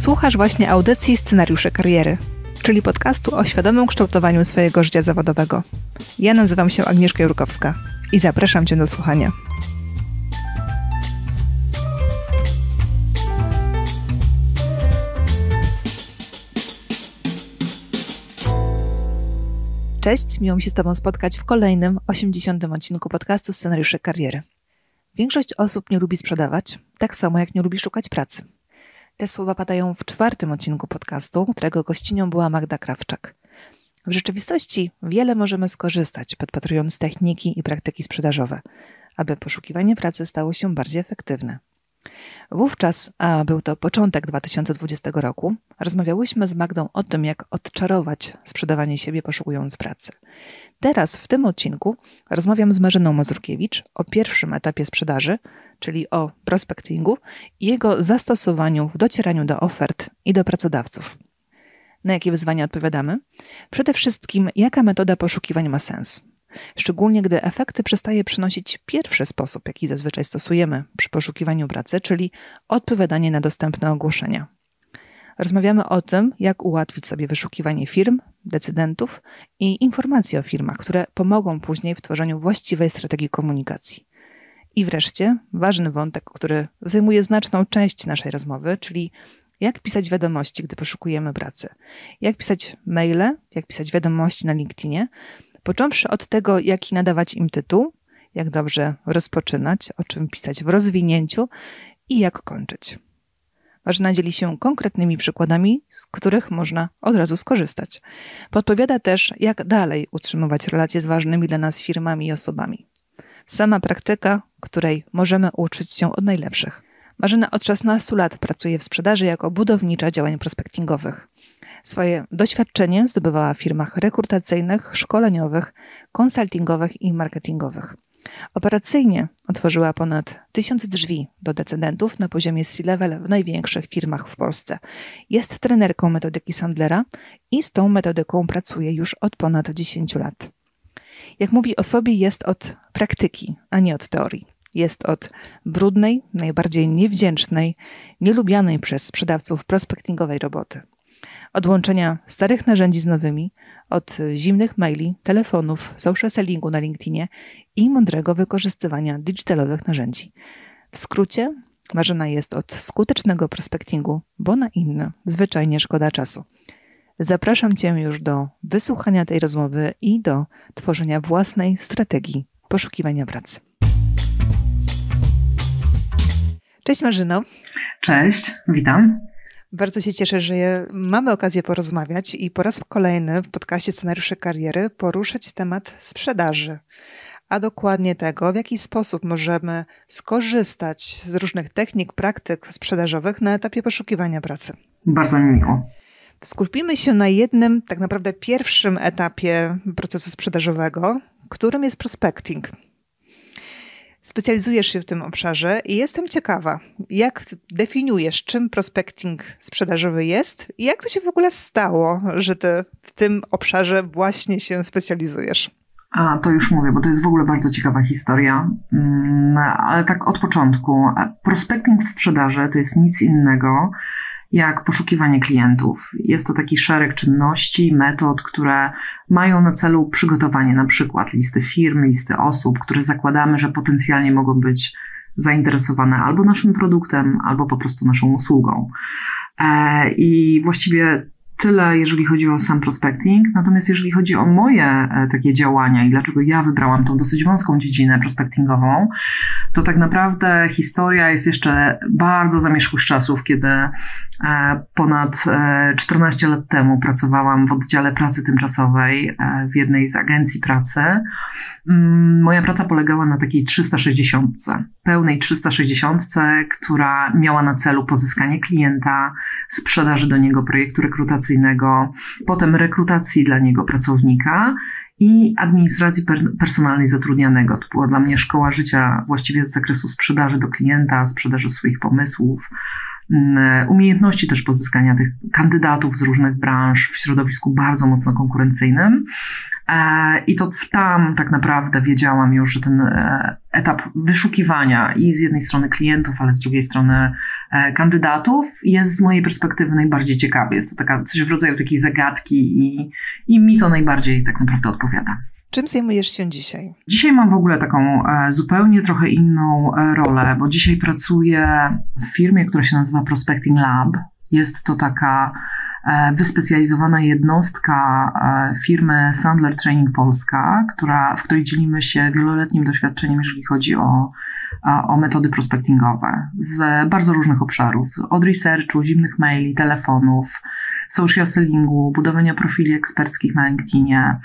Słuchasz właśnie audycji Scenariusze Kariery, czyli podcastu o świadomym kształtowaniu swojego życia zawodowego. Ja nazywam się Agnieszka Jurkowska i zapraszam Cię do słuchania. Cześć, miło mi się z Tobą spotkać w kolejnym, 80. odcinku podcastu Scenariusze Kariery. Większość osób nie lubi sprzedawać, tak samo jak nie lubi szukać pracy. Te słowa padają w 4. odcinku podcastu, którego gościnią była Magda Krawczak. W rzeczywistości wiele możemy skorzystać, podpatrując techniki i praktyki sprzedażowe, aby poszukiwanie pracy stało się bardziej efektywne. Wówczas, a był to początek 2020 roku, rozmawiałyśmy z Magdą o tym, jak odczarować sprzedawanie siebie poszukując pracy. Teraz w tym odcinku rozmawiam z Marzyną Mazurkiewicz o pierwszym etapie sprzedaży, czyli o prospectingu i jego zastosowaniu w docieraniu do ofert i do pracodawców. Na jakie wyzwania odpowiadamy? Przede wszystkim, jaka metoda poszukiwań ma sens? Szczególnie gdy efekty przestaje przynosić pierwszy sposób, jaki zazwyczaj stosujemy przy poszukiwaniu pracy, czyli odpowiadanie na dostępne ogłoszenia. Rozmawiamy o tym, jak ułatwić sobie wyszukiwanie firm, decydentów i informacji o firmach, które pomogą później w tworzeniu właściwej strategii komunikacji. I wreszcie ważny wątek, który zajmuje znaczną część naszej rozmowy, czyli jak pisać wiadomości, gdy poszukujemy pracy. Jak pisać maile, jak pisać wiadomości na LinkedInie, począwszy od tego, jaki nadawać im tytuł, jak dobrze rozpoczynać, o czym pisać w rozwinięciu i jak kończyć. Marzyna dzieli się konkretnymi przykładami, z których można od razu skorzystać. Podpowiada też, jak dalej utrzymywać relacje z ważnymi dla nas firmami i osobami. Sama praktyka, której możemy uczyć się od najlepszych. Marzyna od 16 lat pracuje w sprzedaży jako budownicza działań prospectingowych. Swoje doświadczenie zdobywała w firmach rekrutacyjnych, szkoleniowych, konsultingowych i marketingowych. Operacyjnie otworzyła ponad 1000 drzwi do decydentów na poziomie C-level w największych firmach w Polsce. Jest trenerką metodyki Sandlera i z tą metodyką pracuje już od ponad 10 lat. Jak mówi o sobie, jest od praktyki, a nie od teorii. Jest od brudnej, najbardziej niewdzięcznej, nielubianej przez sprzedawców prospectingowej roboty. Od łączenia starych narzędzi z nowymi, od zimnych maili, telefonów, social sellingu na LinkedInie i mądrego wykorzystywania digitalowych narzędzi. W skrócie, Marzyna jest od skutecznego prospectingu, bo na inne zwyczajnie szkoda czasu. Zapraszam Cię już do wysłuchania tej rozmowy i do tworzenia własnej strategii poszukiwania pracy. Cześć Marzyno. Cześć, witam. Bardzo się cieszę, że mamy okazję porozmawiać i po raz kolejny w podcaście Scenariusze Kariery poruszyć temat sprzedaży, a dokładnie tego, w jaki sposób możemy skorzystać z różnych technik, praktyk sprzedażowych na etapie poszukiwania pracy. Bardzo mi miło. Skupimy się na jednym, tak naprawdę pierwszym etapie procesu sprzedażowego, którym jest prospecting. Specjalizujesz się w tym obszarze i jestem ciekawa, jak definiujesz, czym prospecting sprzedażowy jest i jak to się w ogóle stało, że ty w tym obszarze właśnie się specjalizujesz? A to już mówię, bo to jest w ogóle bardzo ciekawa historia, ale tak od początku. Prospecting w sprzedaży to jest nic innego jak poszukiwanie klientów. Jest to taki szereg czynności, metod, które mają na celu przygotowanie na przykład listy firm, listy osób, które zakładamy, że potencjalnie mogą być zainteresowane albo naszym produktem, albo po prostu naszą usługą. I właściwie tyle, jeżeli chodzi o sam prospecting. Natomiast jeżeli chodzi o moje takie działania i dlaczego ja wybrałam tą dosyć wąską dziedzinę prospectingową, to tak naprawdę historia jest jeszcze bardzo zamierzchłych czasów, kiedy ponad 14 lat temu pracowałam w oddziale pracy tymczasowej w jednej z agencji pracy. Moja praca polegała na takiej 360, pełnej 360, która miała na celu pozyskanie klienta, sprzedaży do niego projektu rekrutacyjnego, potem rekrutacji dla niego pracownika i administracji personalnej zatrudnianego. To była dla mnie szkoła życia właściwie z zakresu sprzedaży do klienta, sprzedaży swoich pomysłów, umiejętności też pozyskania tych kandydatów z różnych branż w środowisku bardzo mocno konkurencyjnym. I to tam tak naprawdę wiedziałam już, że ten etap wyszukiwania i z jednej strony klientów, ale z drugiej strony kandydatów jest z mojej perspektywy najbardziej ciekawy. Jest to coś w rodzaju takiej zagadki i mi to najbardziej tak naprawdę odpowiada. Czym zajmujesz się dzisiaj? Dzisiaj mam w ogóle taką zupełnie trochę inną rolę, bo dzisiaj pracuję w firmie, która się nazywa Prospecting Lab. Jest to taka wyspecjalizowana jednostka firmy Sandler Training Polska, w której dzielimy się wieloletnim doświadczeniem, jeżeli chodzi o metody prospectingowe z bardzo różnych obszarów. Od researchu, zimnych maili, telefonów, social sellingu, budowania profili eksperckich na LinkedInie.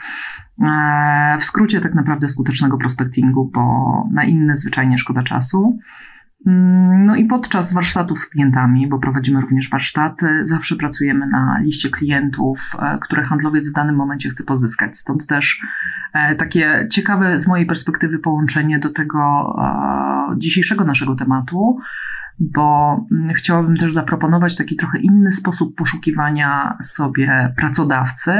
W skrócie tak naprawdę skutecznego prospectingu, bo na inne zwyczajnie szkoda czasu. No i podczas warsztatów z klientami, bo prowadzimy również warsztaty, zawsze pracujemy na liście klientów, które handlowiec w danym momencie chce pozyskać. Stąd też takie ciekawe z mojej perspektywy połączenie do tego dzisiejszego naszego tematu, bo chciałabym też zaproponować taki trochę inny sposób poszukiwania sobie pracodawcy,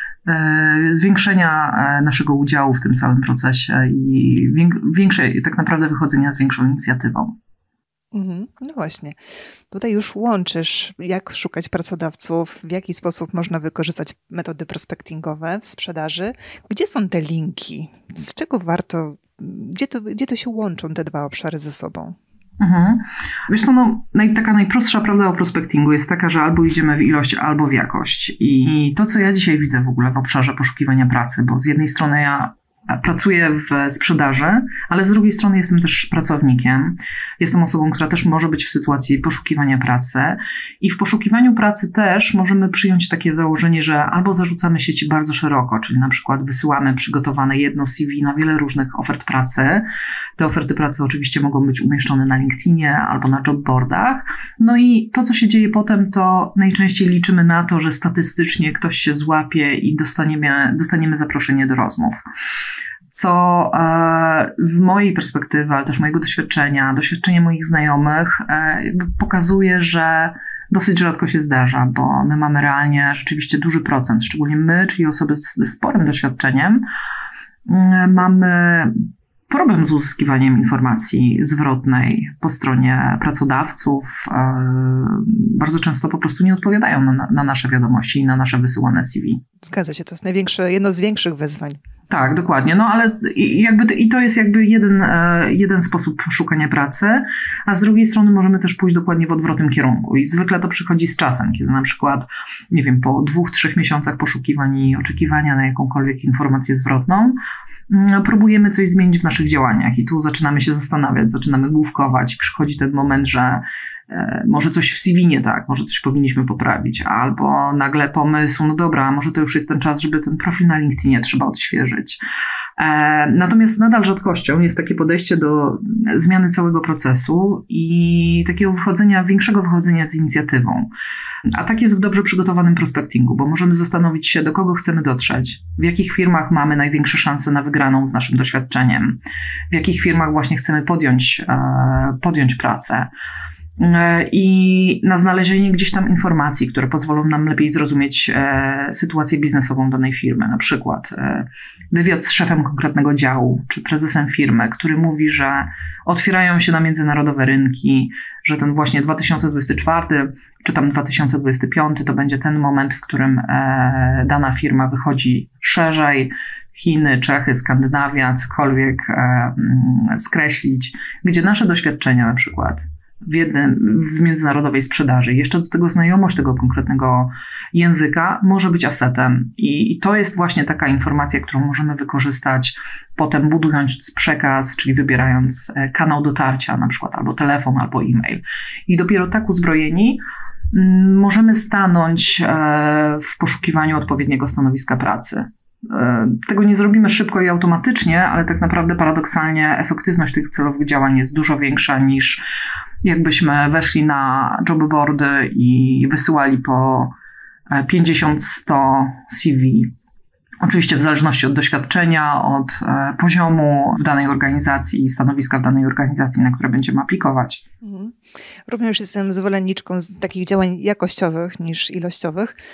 zwiększenia naszego udziału w tym całym procesie i większej, tak naprawdę wychodzenia z większą inicjatywą. No właśnie. Tutaj już łączysz, jak szukać pracodawców, w jaki sposób można wykorzystać metody prospectingowe w sprzedaży. Gdzie są te linki? Z czego warto, gdzie to się łączą te dwa obszary ze sobą? Wiesz co, taka najprostsza prawda o prospectingu jest taka, że albo idziemy w ilość, albo w jakość. I to, co ja dzisiaj widzę w ogóle w obszarze poszukiwania pracy, bo z jednej strony ja pracuję w sprzedaży, ale z drugiej strony jestem też pracownikiem. Jestem osobą, która też może być w sytuacji poszukiwania pracy i w poszukiwaniu pracy też możemy przyjąć takie założenie, że albo zarzucamy sieci bardzo szeroko, czyli na przykład wysyłamy przygotowane jedno CV na wiele różnych ofert pracy. Te oferty pracy oczywiście mogą być umieszczone na LinkedInie albo na jobboardach. No i to, co się dzieje potem, to najczęściej liczymy na to, że statystycznie ktoś się złapie i dostaniemy zaproszenie do rozmów. Co z mojej perspektywy, ale też mojego doświadczenia moich znajomych pokazuje, że dosyć rzadko się zdarza, bo my mamy realnie rzeczywiście duży procent, szczególnie my, czyli osoby z sporym doświadczeniem, mamy problem z uzyskiwaniem informacji zwrotnej po stronie pracodawców. Bardzo często po prostu nie odpowiadają na nasze wiadomości i na nasze wysyłane CV. Zgadza się, to jest jedno z większych wyzwań. Tak, dokładnie. No ale to jest jeden sposób szukania pracy, a z drugiej strony możemy też pójść dokładnie w odwrotnym kierunku i zwykle to przychodzi z czasem, kiedy na przykład, nie wiem, po 2-3 miesiącach poszukiwań i oczekiwania na jakąkolwiek informację zwrotną, próbujemy coś zmienić w naszych działaniach i tu zaczynamy się zastanawiać, zaczynamy główkować, przychodzi ten moment, że może coś w CV nie tak, może coś powinniśmy poprawić, albo nagle pomysł, no dobra, może to już jest ten czas, żeby ten profil na LinkedInie trzeba odświeżyć. Natomiast nadal rzadkością jest takie podejście do zmiany całego procesu i takiego większego wychodzenia z inicjatywą. A tak jest w dobrze przygotowanym prospectingu, bo możemy zastanowić się, do kogo chcemy dotrzeć, w jakich firmach mamy największe szanse na wygraną z naszym doświadczeniem, w jakich firmach właśnie chcemy podjąć pracę. I na znalezienie gdzieś tam informacji, które pozwolą nam lepiej zrozumieć sytuację biznesową danej firmy. Na przykład wywiad z szefem konkretnego działu, czy prezesem firmy, który mówi, że otwierają się na międzynarodowe rynki, że ten właśnie 2024 czy tam 2025 to będzie ten moment, w którym dana firma wychodzi szerzej. Chiny, Czechy, Skandynawia, cokolwiek skreślić, gdzie nasze doświadczenia na przykład w międzynarodowej sprzedaży, jeszcze do tego znajomość tego konkretnego języka może być asetem i to jest właśnie taka informacja, którą możemy wykorzystać potem budując przekaz, czyli wybierając kanał dotarcia na przykład albo telefon, albo e-mail i dopiero tak uzbrojeni możemy stanąć w poszukiwaniu odpowiedniego stanowiska pracy. Tego nie zrobimy szybko i automatycznie, ale tak naprawdę paradoksalnie efektywność tych celowych działań jest dużo większa niż jakbyśmy weszli na jobboardy i wysyłali po 50-100 CV. Oczywiście w zależności od doświadczenia, od poziomu w danej organizacji i stanowiska w danej organizacji, na które będziemy aplikować. Również jestem zwolenniczką z takich działań jakościowych niż ilościowych.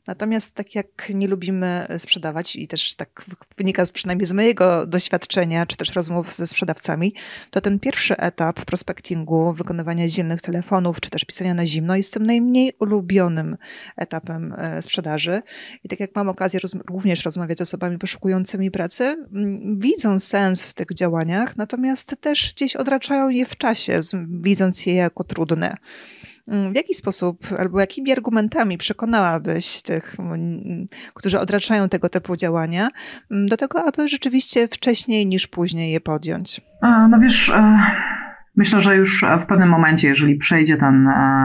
Natomiast tak jak nie lubimy sprzedawać i też tak wynika przynajmniej z mojego doświadczenia, czy też rozmów ze sprzedawcami, to ten pierwszy etap prospectingu, wykonywania zimnych telefonów, czy też pisania na zimno jest tym najmniej ulubionym etapem sprzedaży. I tak jak mam okazję również rozmawiać z osobami poszukującymi pracy, widzą sens w tych działaniach, natomiast też gdzieś odraczają je w czasie, widząc je jako trudne. W jaki sposób albo jakimi argumentami przekonałabyś tych, którzy odraczają tego typu działania, do tego, aby rzeczywiście wcześniej niż później je podjąć? No wiesz, myślę, że już w pewnym momencie, jeżeli przejdzie ten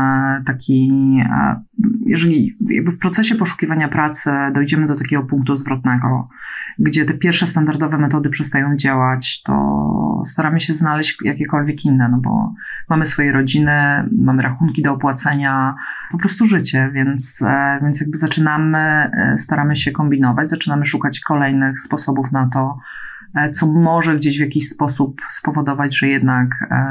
jeżeli jakby w procesie poszukiwania pracy dojdziemy do takiego punktu zwrotnego, gdzie te pierwsze standardowe metody przestają działać, to staramy się znaleźć jakiekolwiek inne, no bo mamy swoje rodziny, mamy rachunki do opłacenia, po prostu życie, więc jakby staramy się kombinować, zaczynamy szukać kolejnych sposobów na to, co może gdzieś w jakiś sposób spowodować, że jednak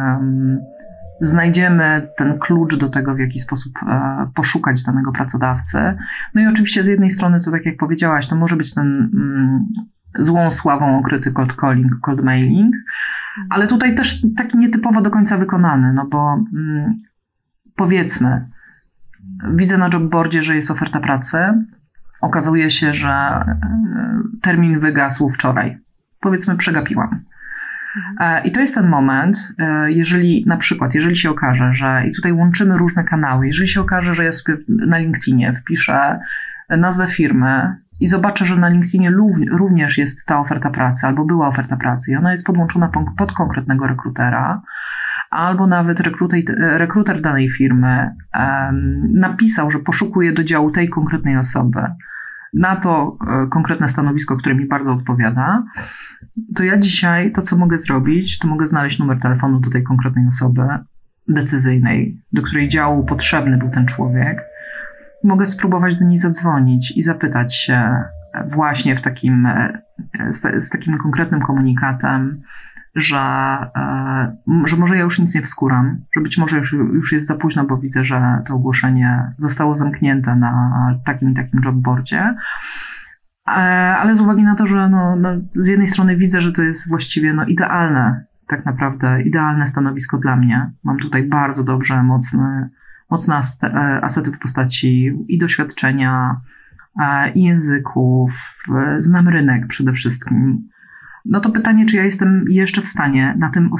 znajdziemy ten klucz do tego, w jaki sposób poszukać danego pracodawcy. No i oczywiście z jednej strony to, tak jak powiedziałaś, to może być ten złą sławą okryty cold calling, cold mailing, ale tutaj też taki nietypowo do końca wykonany, no bo powiedzmy, widzę na jobboardzie, że jest oferta pracy, okazuje się, że termin wygasł wczoraj. Powiedzmy, przegapiłam. I to jest ten moment, jeżeli się okaże, że, i tutaj łączymy różne kanały, jeżeli się okaże, że ja sobie na LinkedInie wpiszę nazwę firmy i zobaczę, że na LinkedInie również jest ta oferta pracy, albo była oferta pracy i ona jest podłączona pod konkretnego rekrutera, albo nawet rekruter danej firmy napisał, że poszukuje do działu tej konkretnej osoby na to konkretne stanowisko, które mi bardzo odpowiada, to ja dzisiaj to, co mogę zrobić, to mogę znaleźć numer telefonu do tej konkretnej osoby decyzyjnej, do której działu potrzebny był ten człowiek. Mogę spróbować do niej zadzwonić i zapytać się właśnie z takim konkretnym komunikatem, że może ja już nic nie wskuram, że być może już jest za późno, bo widzę, że to ogłoszenie zostało zamknięte na takim i takim jobboardzie. Ale z uwagi na to, że z jednej strony widzę, że to jest właściwie idealne, tak naprawdę idealne stanowisko dla mnie. Mam tutaj bardzo dobrze, mocne asety w postaci i doświadczenia, i języków, znam rynek przede wszystkim. No to pytanie, czy ja jestem jeszcze w stanie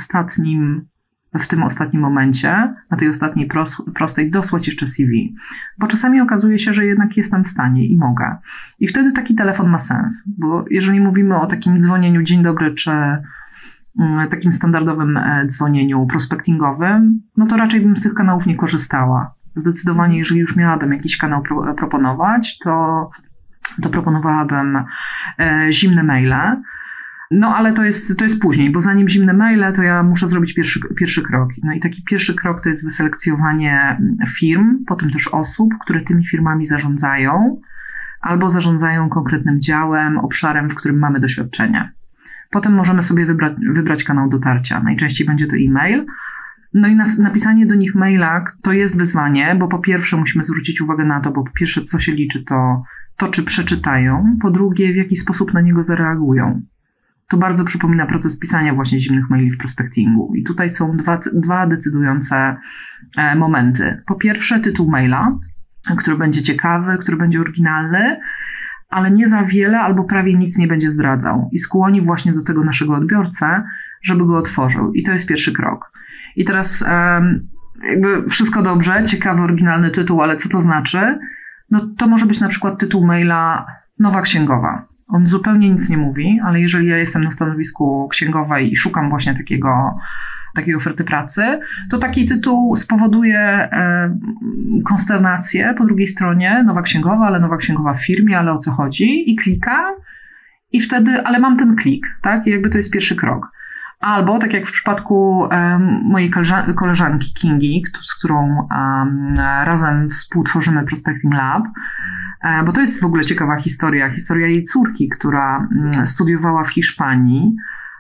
w tym ostatnim momencie, na tej ostatniej prostej dosłać jeszcze CV. Bo czasami okazuje się, że jednak jestem w stanie i mogę. I wtedy taki telefon ma sens, bo jeżeli mówimy o takim dzwonieniu dzień dobry, czy takim standardowym dzwonieniu prospectingowym, no to raczej bym z tych kanałów nie korzystała. Zdecydowanie, jeżeli już miałabym jakiś kanał proponować, to proponowałabym zimne maile. No ale to jest później, bo zanim zimne maile, to ja muszę zrobić pierwszy krok. No i taki pierwszy krok to jest wyselekcjonowanie firm, potem też osób, które tymi firmami zarządzają, albo zarządzają konkretnym działem, obszarem, w którym mamy doświadczenie. Potem możemy sobie wybrać kanał dotarcia. Najczęściej będzie to e-mail. No i napisanie do nich maila to jest wyzwanie, bo po pierwsze musimy zwrócić uwagę na to, bo po pierwsze co się liczy to czy przeczytają, po drugie w jaki sposób na niego zareagują. To bardzo przypomina proces pisania właśnie zimnych maili w prospectingu. I tutaj są dwa decydujące momenty. Po pierwsze tytuł maila, który będzie ciekawy, który będzie oryginalny, ale nie za wiele albo prawie nic nie będzie zdradzał. I skłoni właśnie do tego naszego odbiorcę, żeby go otworzył. I to jest pierwszy krok. I teraz jakby wszystko dobrze, ciekawy, oryginalny tytuł, ale co to znaczy? No to może być na przykład tytuł maila Nowa księgowa. On zupełnie nic nie mówi, ale jeżeli ja jestem na stanowisku księgowej i szukam właśnie takiej oferty pracy, to taki tytuł spowoduje konsternację po drugiej stronie, nowa księgowa, ale nowa księgowa w firmie, ale o co chodzi? I klikam i wtedy, ale mam ten klik, tak? I jakby to jest pierwszy krok. Albo, tak jak w przypadku mojej koleżanki Kingi, z którą razem współtworzymy Prospecting Lab, bo to jest w ogóle ciekawa historia jej córki, która studiowała w Hiszpanii,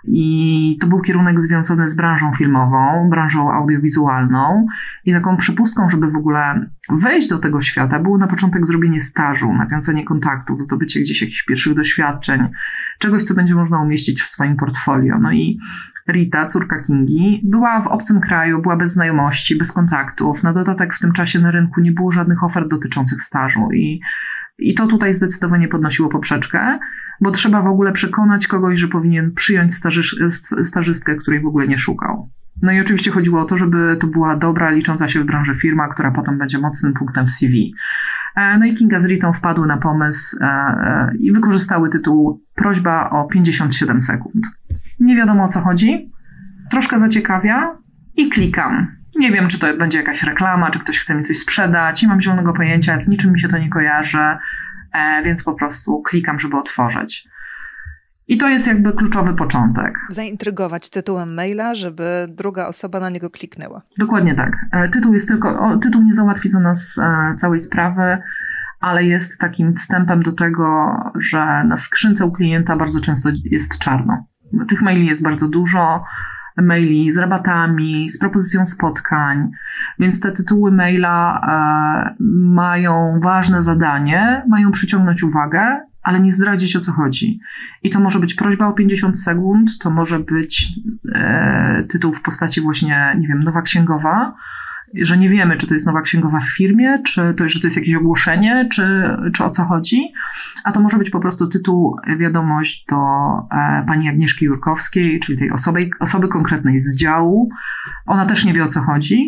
I to był kierunek związany z branżą filmową, branżą audiowizualną i taką przepustką, żeby w ogóle wejść do tego świata, było na początek zrobienie stażu, nawiązanie kontaktów, zdobycie gdzieś jakichś pierwszych doświadczeń, czegoś, co będzie można umieścić w swoim portfolio. No i Rita, córka Kingi, była w obcym kraju, była bez znajomości, bez kontaktów. Na dodatek w tym czasie na rynku nie było żadnych ofert dotyczących stażu i to tutaj zdecydowanie podnosiło poprzeczkę, bo trzeba w ogóle przekonać kogoś, że powinien przyjąć stażystkę, której w ogóle nie szukał. No i oczywiście chodziło o to, żeby to była dobra, licząca się w branży firma, która potem będzie mocnym punktem w CV. No i Kinga z Ritą wpadły na pomysł i wykorzystały tytuł Prośba o 57 sekund. Nie wiadomo, o co chodzi, troszkę zaciekawia i klikam. Nie wiem, czy to będzie jakaś reklama, czy ktoś chce mi coś sprzedać, nie mam zielonego pojęcia, z niczym mi się to nie kojarzy, więc po prostu klikam, żeby otworzyć. I to jest jakby kluczowy początek. Zaintrygować tytułem maila, żeby druga osoba na niego kliknęła. Dokładnie tak. Tytuł nie załatwi za nas całej sprawy, ale jest takim wstępem do tego, że na skrzynce u klienta bardzo często jest czarno. Tych maili jest bardzo dużo, maili z rabatami, z propozycją spotkań, więc te tytuły maila mają ważne zadanie, mają przyciągnąć uwagę, ale nie zdradzić, o co chodzi. I to może być prośba o 50 sekund, to może być tytuł w postaci właśnie, nie wiem, nowa księgowa, że nie wiemy, czy to jest nowa księgowa w firmie, czy to, że to jest jakieś ogłoszenie, czy o co chodzi. A to może być po prostu tytuł, wiadomość do pani Agnieszki Jurkowskiej, czyli tej osoby konkretnej z działu. Ona też nie wie, o co chodzi.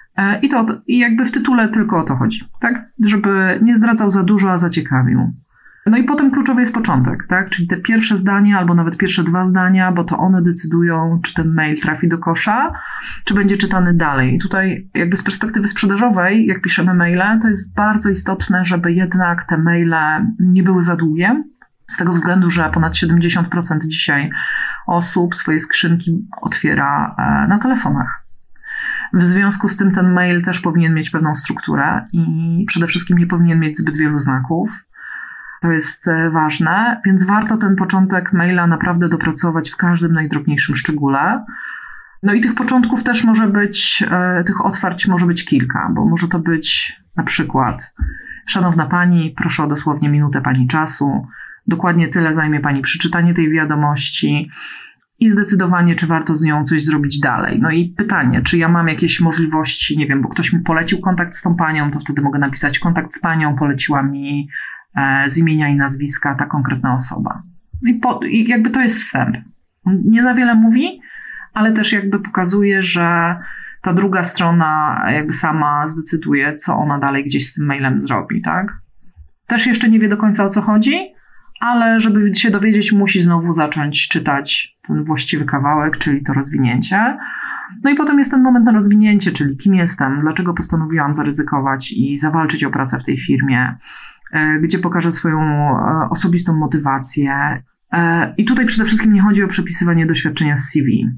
I jakby w tytule tylko o to chodzi, tak? Żeby nie zdradzał za dużo, a zaciekawił. No i potem kluczowy jest początek, tak? Czyli te pierwsze zdania albo nawet pierwsze 2 zdania, bo to one decydują, czy ten mail trafi do kosza, czy będzie czytany dalej. I tutaj jakby z perspektywy sprzedażowej, jak piszemy maile, to jest bardzo istotne, żeby jednak te maile nie były za długie, z tego względu, że ponad 70% dzisiaj osób swoje skrzynki otwiera na telefonach. W związku z tym ten mail też powinien mieć pewną strukturę i przede wszystkim nie powinien mieć zbyt wielu znaków. To jest ważne, więc warto ten początek maila naprawdę dopracować w każdym najdrobniejszym szczególe. No i tych początków też może być, tych otwarć może być kilka, bo może to być na przykład: szanowna pani, proszę o dosłownie minutę pani czasu, dokładnie tyle zajmie pani przeczytanie tej wiadomości i zdecydowanie, czy warto z nią coś zrobić dalej. No i pytanie, czy ja mam jakieś możliwości, nie wiem, bo ktoś mi polecił kontakt z tą panią, to wtedy mogę napisać: kontakt z panią poleciła mi z imienia i nazwiska ta konkretna osoba. I jakby to jest wstęp. Nie za wiele mówi, ale też jakby pokazuje, że ta druga strona jakby sama zdecyduje, co ona dalej gdzieś z tym mailem zrobi, tak? Też jeszcze nie wie do końca, o co chodzi, ale żeby się dowiedzieć, musi znowu zacząć czytać ten właściwy kawałek, czyli to rozwinięcie. No i potem jest ten moment na rozwinięcie, czyli kim jestem, dlaczego postanowiłam zaryzykować i zawalczyć o pracę w tej firmie, gdzie pokażę swoją osobistą motywację. I tutaj przede wszystkim nie chodzi o przepisywanie doświadczenia z CV,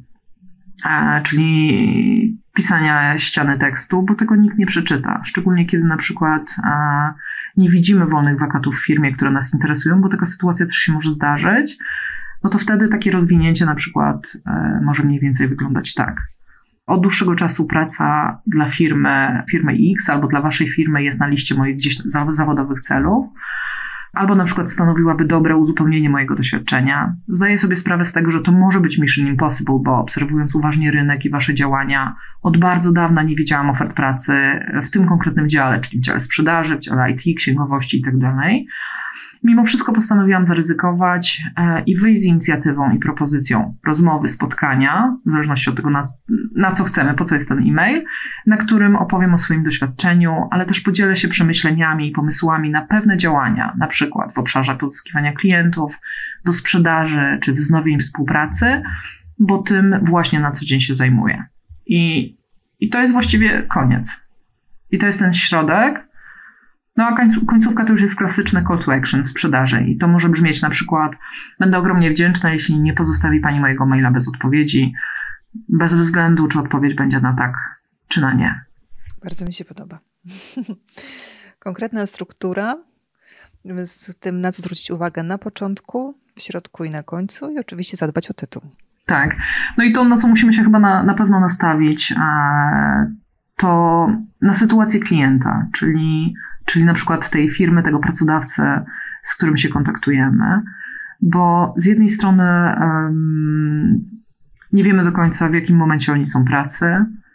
czyli pisania ściany tekstu, bo tego nikt nie przeczyta. Szczególnie kiedy na przykład nie widzimy wolnych wakatów w firmie, które nas interesują, bo taka sytuacja też się może zdarzyć, no to wtedy takie rozwinięcie na przykład może mniej więcej wyglądać tak. Od dłuższego czasu praca dla firmy X albo dla waszej firmy jest na liście moich gdzieś zawodowych celów, albo na przykład stanowiłaby dobre uzupełnienie mojego doświadczenia. Zdaję sobie sprawę z tego, że to może być mission impossible, bo obserwując uważnie rynek i wasze działania, od bardzo dawna nie widziałam ofert pracy w tym konkretnym dziale, czyli w dziale sprzedaży, w dziale IT, księgowości itd. Mimo wszystko postanowiłam zaryzykować i wyjść z inicjatywą i propozycją rozmowy, spotkania, w zależności od tego, na co chcemy, po co jest ten e-mail, na którym opowiem o swoim doświadczeniu, ale też podzielę się przemyśleniami i pomysłami na pewne działania, na przykład w obszarze pozyskiwania klientów, do sprzedaży czy wznowień współpracy, bo tym właśnie na co dzień się zajmuję. I to jest właściwie koniec. I to jest ten środek. No a końcówka to już jest klasyczne call to action w sprzedaży i to może brzmieć na przykład: będę ogromnie wdzięczna, jeśli nie pozostawi pani mojego maila bez odpowiedzi, bez względu, czy odpowiedź będzie na tak, czy na nie. Bardzo mi się podoba. Konkretna struktura z tym, na co zwrócić uwagę na początku, w środku i na końcu i oczywiście zadbać o tytuł. Tak. No i to, na co musimy się chyba na pewno nastawić, to na sytuację klienta, czyli na przykład tej firmy, tego pracodawcy, z którym się kontaktujemy, bo z jednej strony nie wiemy do końca, w jakim momencie oni są pracy.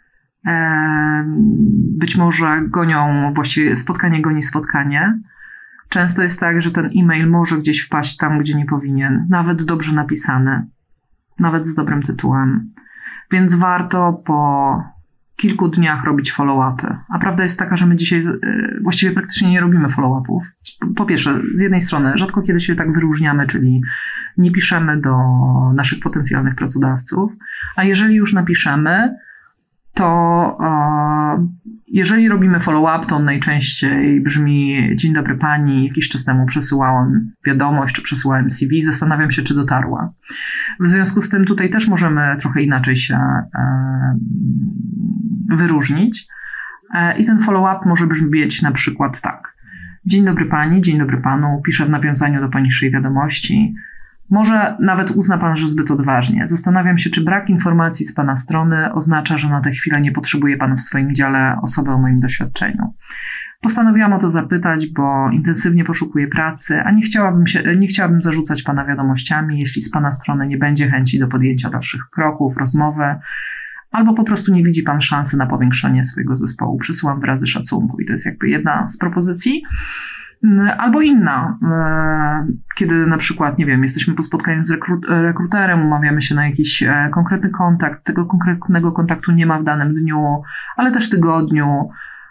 Być może właściwie spotkanie goni spotkanie. Często jest tak, że ten e-mail może gdzieś wpaść tam, gdzie nie powinien, nawet dobrze napisany, nawet z dobrym tytułem. Więc warto po kilku dniach robić follow-upy. A prawda jest taka, że my dzisiaj właściwie praktycznie nie robimy follow-upów. Po pierwsze, z jednej strony rzadko kiedy się tak wyróżniamy, czyli nie piszemy do naszych potencjalnych pracodawców, a jeżeli już napiszemy, to jeżeli robimy follow-up, to on najczęściej brzmi: dzień dobry pani, jakiś czas temu przesyłałem wiadomość, czy przesyłałem CV, zastanawiam się, czy dotarła. W związku z tym tutaj też możemy trochę inaczej się wyróżnić i ten follow-up może brzmieć na przykład tak: dzień dobry pani, dzień dobry panu, piszę w nawiązaniu do poniższej wiadomości. Może nawet uzna pan, że zbyt odważnie. Zastanawiam się, czy brak informacji z pana strony oznacza, że na tę chwilę nie potrzebuje pan w swoim dziale osoby o moim doświadczeniu. Postanowiłam o to zapytać, bo intensywnie poszukuję pracy, a nie chciałabym zarzucać pana wiadomościami, jeśli z pana strony nie będzie chęci do podjęcia dalszych kroków, rozmowy, albo po prostu nie widzi pan szansy na powiększenie swojego zespołu. Przysyłam wyrazy szacunku i to jest jakby jedna z propozycji. Albo inna, kiedy na przykład, nie wiem, jesteśmy po spotkaniu z rekruterem, umawiamy się na jakiś konkretny kontakt, tego konkretnego kontaktu nie ma w danym dniu, ale też tygodniu.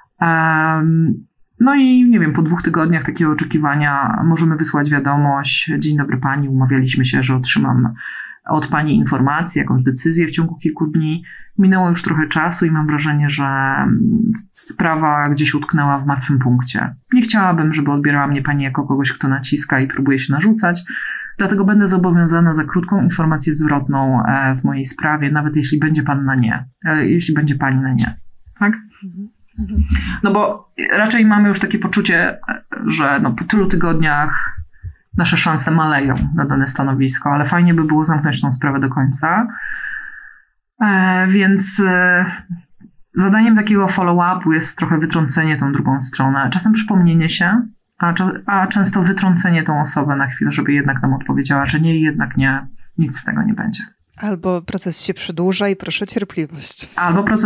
No i nie wiem, po 2 tygodniach takiego oczekiwania możemy wysłać wiadomość: dzień dobry pani, umawialiśmy się, że otrzymam od pani informację, jakąś decyzję w ciągu kilku dni. Minęło już trochę czasu i mam wrażenie, że sprawa gdzieś utknęła w martwym punkcie. Nie chciałabym, żeby odbierała mnie pani jako kogoś, kto naciska i próbuje się narzucać, dlatego będę zobowiązana za krótką informację zwrotną w mojej sprawie, nawet jeśli będzie pan na nie, jeśli będzie pani na nie. Tak? No bo raczej mamy już takie poczucie, że po tylu tygodniach nasze szanse maleją na dane stanowisko, ale fajnie by było zamknąć tą sprawę do końca. Więc zadaniem takiego follow-upu jest trochę wytrącenie tą drugą stronę. Czasem przypomnienie się, a często wytrącenie tą osobę na chwilę, żeby jednak nam odpowiedziała, że nie, jednak nie, nic z tego nie będzie. Albo proces się przedłuża i proszę o cierpliwość.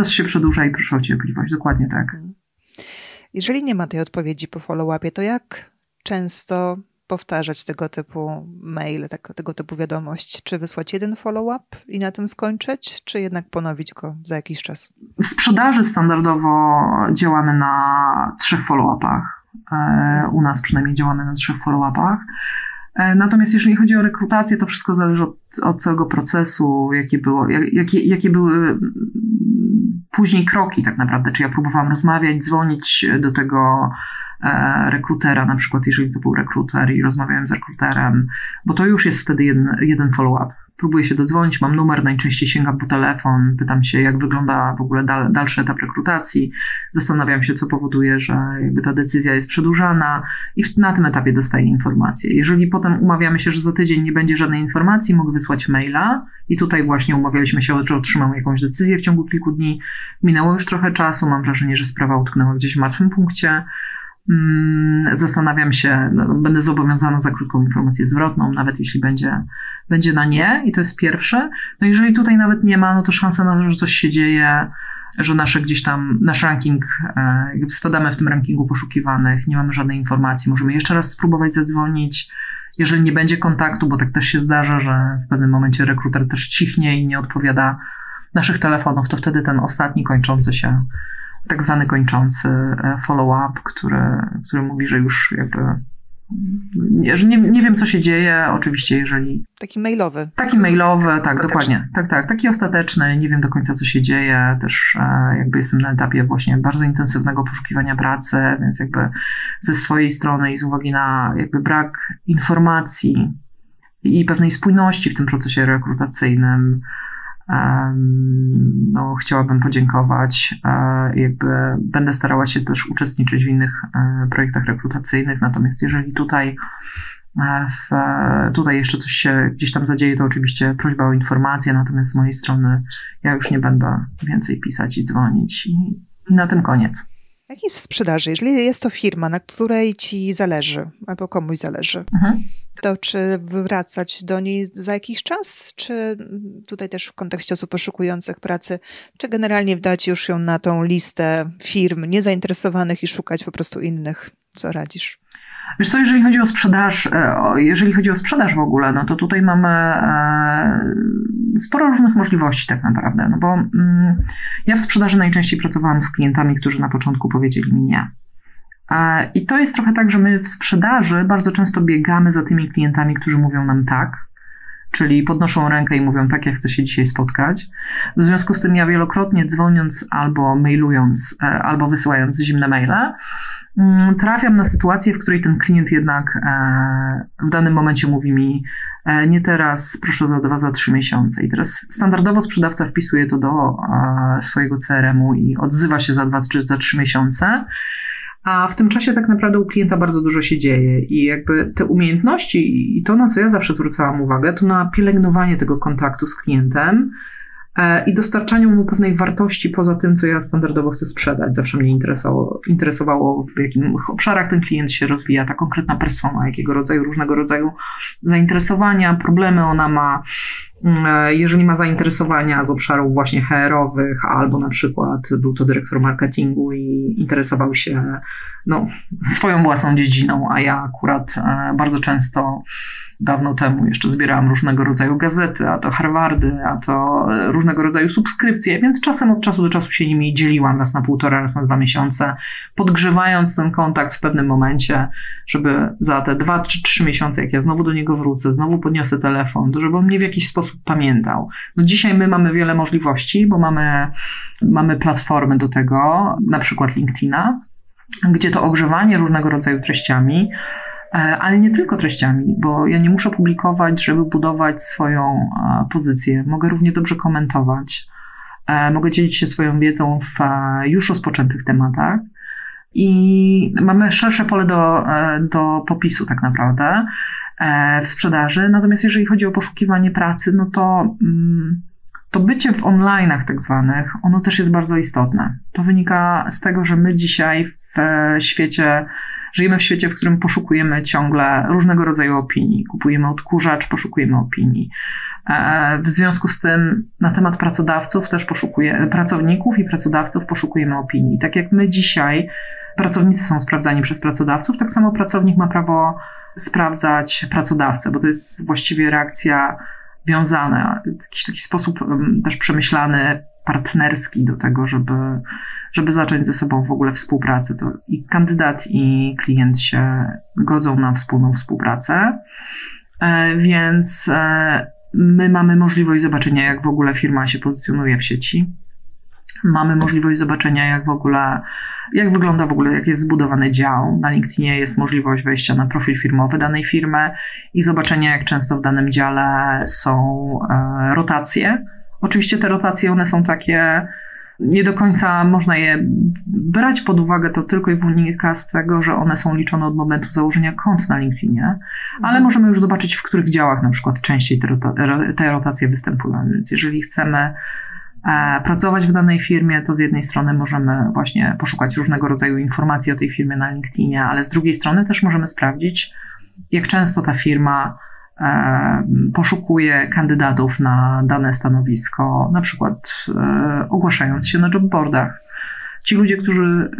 Dokładnie tak. Jeżeli nie ma tej odpowiedzi po follow-upie, to jak często powtarzać tego typu maile, tego typu wiadomość? Czy wysłać jeden follow-up i na tym skończyć, czy jednak ponowić go za jakiś czas? W sprzedaży standardowo działamy na 3 follow-upach. U nas przynajmniej działamy na 3 follow-upach. Natomiast jeżeli chodzi o rekrutację, to wszystko zależy od całego procesu, jakie były później kroki tak naprawdę. Czy ja próbowałam rozmawiać, dzwonić do tego rekrutera, na przykład jeżeli to był rekruter i rozmawiałem z rekruterem, bo to już jest wtedy jeden follow-up. Próbuję się dodzwonić, mam numer, najczęściej sięgam po telefon, pytam się, jak wygląda w ogóle dalszy etap rekrutacji, zastanawiam się, co powoduje, że jakby ta decyzja jest przedłużana i na tym etapie dostaję informację. Jeżeli potem umawiamy się, że za tydzień nie będzie żadnej informacji, mogę wysłać maila i tutaj właśnie umawialiśmy się, że otrzymam jakąś decyzję w ciągu kilku dni. Minęło już trochę czasu, mam wrażenie, że sprawa utknęła gdzieś w martwym punkcie. Zastanawiam się, będę zobowiązana za krótką informację zwrotną, nawet jeśli będzie na nie, i to jest pierwsze. No jeżeli tutaj nawet nie ma, no to szansa na to, że coś się dzieje, że nasz ranking, jakby spadamy w tym rankingu poszukiwanych, nie mamy żadnej informacji, możemy jeszcze raz spróbować zadzwonić. Jeżeli nie będzie kontaktu, bo tak też się zdarza, że w pewnym momencie rekruter też cichnie i nie odpowiada naszych telefonów, to wtedy ten ostatni kończący się, tak zwany kończący follow-up, który mówi, że już jakby że nie wiem, co się dzieje, oczywiście, jeżeli... Taki mailowy, tak, dokładnie. Tak, taki ostateczny, nie wiem do końca, co się dzieje, też jakby jestem na etapie właśnie bardzo intensywnego poszukiwania pracy, więc jakby ze swojej strony i z uwagi na jakby brak informacji i pewnej spójności w tym procesie rekrutacyjnym, chciałabym podziękować. Jakby będę starała się też uczestniczyć w innych projektach rekrutacyjnych, natomiast jeżeli tutaj Tutaj jeszcze coś się gdzieś tam zadzieje, to oczywiście prośba o informację, natomiast z mojej strony ja już nie będę więcej pisać i dzwonić i na tym koniec. Jak jest w sprzedaży? Jeżeli jest to firma, na której ci zależy, albo komuś zależy, to czy wracać do niej za jakiś czas, czy tutaj też w kontekście osób poszukujących pracy, czy generalnie dać już ją na tą listę firm niezainteresowanych i szukać po prostu innych? Co radzisz? Wiesz co, jeżeli chodzi o sprzedaż w ogóle, no to tutaj mamy sporo różnych możliwości tak naprawdę, no bo ja w sprzedaży najczęściej pracowałam z klientami, którzy na początku powiedzieli mi nie. I to jest trochę tak, że my w sprzedaży bardzo często biegamy za tymi klientami, którzy mówią nam tak, czyli podnoszą rękę i mówią tak, ja chcę się dzisiaj spotkać. W związku z tym ja wielokrotnie dzwoniąc albo mailując, albo wysyłając zimne maile, trafiam na sytuację, w której ten klient jednak w danym momencie mówi mi nie teraz, proszę za 3 miesiące. I teraz standardowo sprzedawca wpisuje to do swojego CRM-u i odzywa się za 2 czy za 3 miesiące, a w tym czasie tak naprawdę u klienta bardzo dużo się dzieje i jakby te umiejętności i to, na co ja zawsze zwracałam uwagę, to na pielęgnowanie tego kontaktu z klientem i dostarczaniu mu pewnej wartości poza tym, co ja standardowo chcę sprzedać. Zawsze mnie interesowało, w jakich obszarach ten klient się rozwija, ta konkretna persona, różnego rodzaju zainteresowania, problemy ona ma. Jeżeli ma zainteresowania z obszarów właśnie HR-owych, albo na przykład był to dyrektor marketingu i interesował się swoją własną dziedziną, a ja akurat bardzo często dawno temu jeszcze zbierałam różnego rodzaju gazety, a to Harvardy, a to różnego rodzaju subskrypcje, więc czasem od czasu do czasu się nimi dzieliłam raz na 1,5, raz na 2 miesiące, podgrzewając ten kontakt w pewnym momencie, żeby za te 2 czy 3 miesiące, jak ja znowu do niego wrócę, znowu podniosę telefon, to żeby on mnie w jakiś sposób pamiętał. No dzisiaj my mamy wiele możliwości, bo mamy platformy do tego, na przykład LinkedIna, gdzie to ogrzewanie różnego rodzaju treściami, ale nie tylko treściami, bo ja nie muszę publikować, żeby budować swoją pozycję. Mogę równie dobrze komentować, mogę dzielić się swoją wiedzą w już rozpoczętych tematach i mamy szersze pole do popisu tak naprawdę w sprzedaży. Natomiast jeżeli chodzi o poszukiwanie pracy, no to bycie w online'ach tak zwanych, ono też jest bardzo istotne. To wynika z tego, że my dzisiaj żyjemy w świecie, w którym poszukujemy ciągle różnego rodzaju opinii. Kupujemy odkurzacz, poszukujemy opinii. W związku z tym na temat pracowników i pracodawców poszukujemy opinii. Tak jak my dzisiaj, pracownicy są sprawdzani przez pracodawców, tak samo pracownik ma prawo sprawdzać pracodawcę, bo to jest właściwie reakcja wiązana, jakiś taki sposób też przemyślany, partnerski do tego, żeby zacząć ze sobą w ogóle współpracę. To i kandydat, i klient się godzą na wspólną współpracę, więc my mamy możliwość zobaczenia, jak w ogóle firma się pozycjonuje w sieci. Mamy możliwość zobaczenia, jak wygląda w ogóle, jak jest zbudowany dział. Na LinkedInie jest możliwość wejścia na profil firmowy danej firmy i zobaczenia, jak często w danym dziale są rotacje. Oczywiście te rotacje, one są takie, nie do końca można je brać pod uwagę, to tylko i wynika z tego, że one są liczone od momentu założenia kont na LinkedInie, ale możemy już zobaczyć, w których działach na przykład częściej te rotacje występują. Więc jeżeli chcemy pracować w danej firmie, to z jednej strony możemy właśnie poszukać różnego rodzaju informacji o tej firmie na LinkedInie, ale z drugiej strony też możemy sprawdzić, jak często ta firma poszukuje kandydatów na dane stanowisko, na przykład ogłaszając się na jobboardach. Ci ludzie, którzy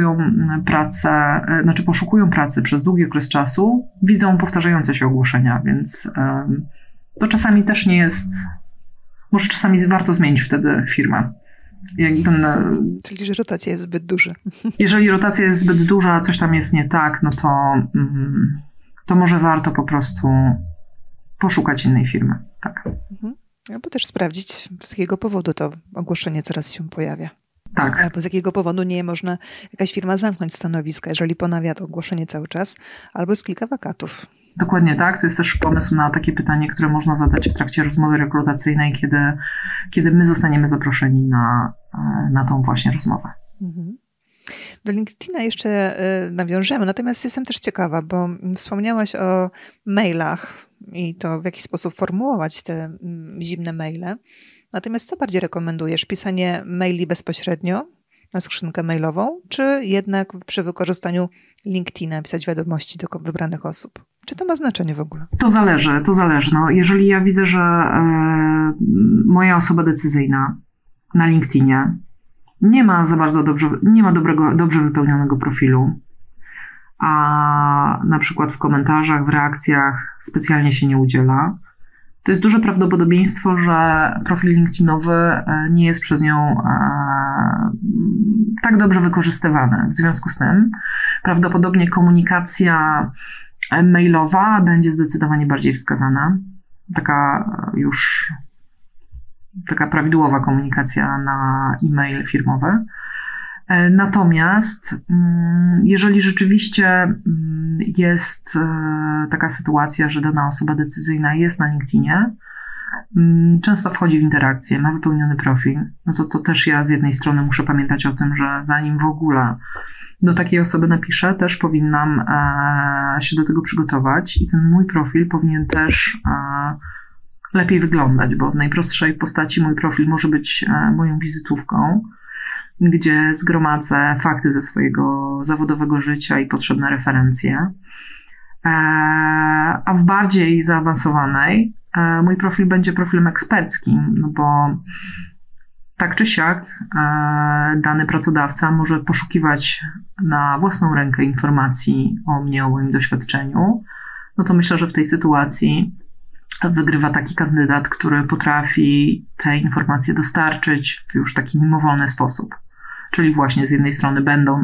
poszukują pracy przez długi okres czasu, widzą powtarzające się ogłoszenia, więc to czasami też nie jest, może czasami warto zmienić wtedy firmę. Czyli, że rotacja jest zbyt duża. Jeżeli rotacja jest zbyt duża, a coś tam jest nie tak, no to może warto po prostu poszukać innej firmy. Tak. Albo też sprawdzić, z jakiego powodu to ogłoszenie coraz się pojawia. Tak. Albo z jakiego powodu nie można jakaś firma zamknąć stanowiska, jeżeli ponawia to ogłoszenie cały czas, albo jest kilka wakatów. Dokładnie tak. To jest też pomysł na takie pytanie, które można zadać w trakcie rozmowy rekrutacyjnej, kiedy my zostaniemy zaproszeni na tą właśnie rozmowę. Do LinkedIna jeszcze nawiążemy, natomiast jestem też ciekawa, bo wspomniałaś o mailach i to w jaki sposób formułować te zimne maile. Natomiast co bardziej rekomendujesz? Pisanie maili bezpośrednio na skrzynkę mailową, czy jednak przy wykorzystaniu LinkedIna pisać wiadomości do wybranych osób? Czy to ma znaczenie w ogóle? To zależy. No, jeżeli ja widzę, że moja osoba decyzyjna na LinkedInie nie ma dobrze wypełnionego profilu, a na przykład w komentarzach, w reakcjach specjalnie się nie udziela, to jest duże prawdopodobieństwo, że profil LinkedInowy nie jest przez nią tak dobrze wykorzystywany. W związku z tym prawdopodobnie komunikacja mailowa będzie zdecydowanie bardziej wskazana. Taka prawidłowa komunikacja na e-mail firmowy. Natomiast jeżeli rzeczywiście jest taka sytuacja, że dana osoba decyzyjna jest na LinkedInie, często wchodzi w interakcję, ma wypełniony profil, no to też ja z jednej strony muszę pamiętać o tym, że zanim w ogóle do takiej osoby napiszę, też powinnam się do tego przygotować i ten mój profil powinien też lepiej wyglądać, bo w najprostszej postaci mój profil może być moją wizytówką, gdzie zgromadzę fakty ze swojego zawodowego życia i potrzebne referencje. A w bardziej zaawansowanej mój profil będzie profilem eksperckim, no bo tak czy siak dany pracodawca może poszukiwać na własną rękę informacji o mnie, o moim doświadczeniu. No to myślę, że w tej sytuacji wygrywa taki kandydat, który potrafi te informacje dostarczyć w już taki mimowolny sposób. Czyli właśnie z jednej strony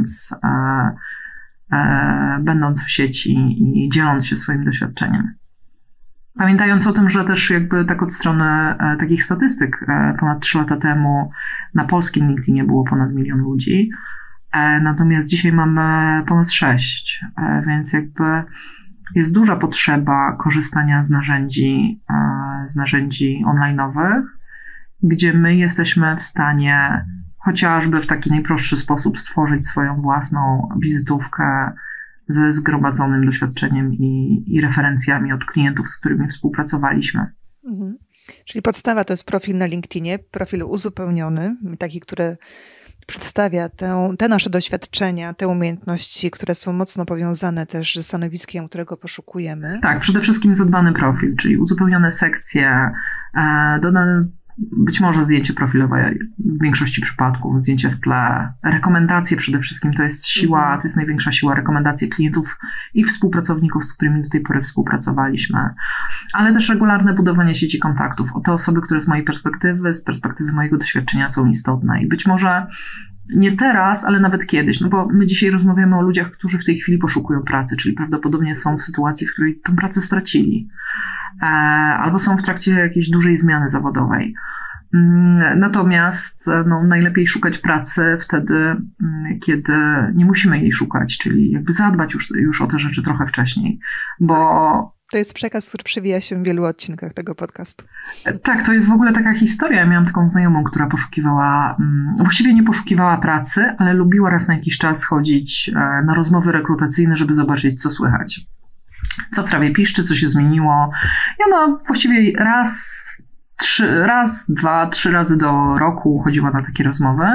będąc w sieci i dzieląc się swoim doświadczeniem. Pamiętając o tym, że też jakby tak od strony takich statystyk ponad 3 lata temu na polskim LinkedInie było ponad 1 milion ludzi, natomiast dzisiaj mamy ponad 6, więc jakby jest duża potrzeba korzystania z narzędzi online'owych, gdzie my jesteśmy w stanie chociażby w taki najprostszy sposób stworzyć swoją własną wizytówkę ze zgromadzonym doświadczeniem i referencjami od klientów, z którymi współpracowaliśmy. Mhm. Czyli podstawa to jest profil na LinkedInie, profil uzupełniony, taki, który przedstawia te nasze doświadczenia, te umiejętności, które są mocno powiązane też ze stanowiskiem, którego poszukujemy. Tak, przede wszystkim zadbany profil, czyli uzupełnione sekcje, dodane być może zdjęcie profilowe w większości przypadków, zdjęcie w tle, rekomendacje przede wszystkim, to jest siła, to jest największa siła, rekomendacje klientów i współpracowników, z którymi do tej pory współpracowaliśmy, ale też regularne budowanie sieci kontaktów o te osoby, które z mojej perspektywy, z perspektywy mojego doświadczenia są istotne i być może nie teraz, ale nawet kiedyś, no bo my dzisiaj rozmawiamy o ludziach, którzy w tej chwili poszukują pracy, czyli prawdopodobnie są w sytuacji, w której tę pracę stracili. Albo są w trakcie jakiejś dużej zmiany zawodowej. Natomiast najlepiej szukać pracy wtedy, kiedy nie musimy jej szukać, czyli jakby zadbać już o te rzeczy trochę wcześniej, bo to jest przekaz, który przewija się w wielu odcinkach tego podcastu. Tak, to jest w ogóle taka historia. Ja miałam taką znajomą, która właściwie nie poszukiwała pracy, ale lubiła raz na jakiś czas chodzić na rozmowy rekrutacyjne, żeby zobaczyć, co słychać. Co w trawie piszczy, co się zmieniło. I ona właściwie raz, 2, 3 razy do roku chodziła na takie rozmowy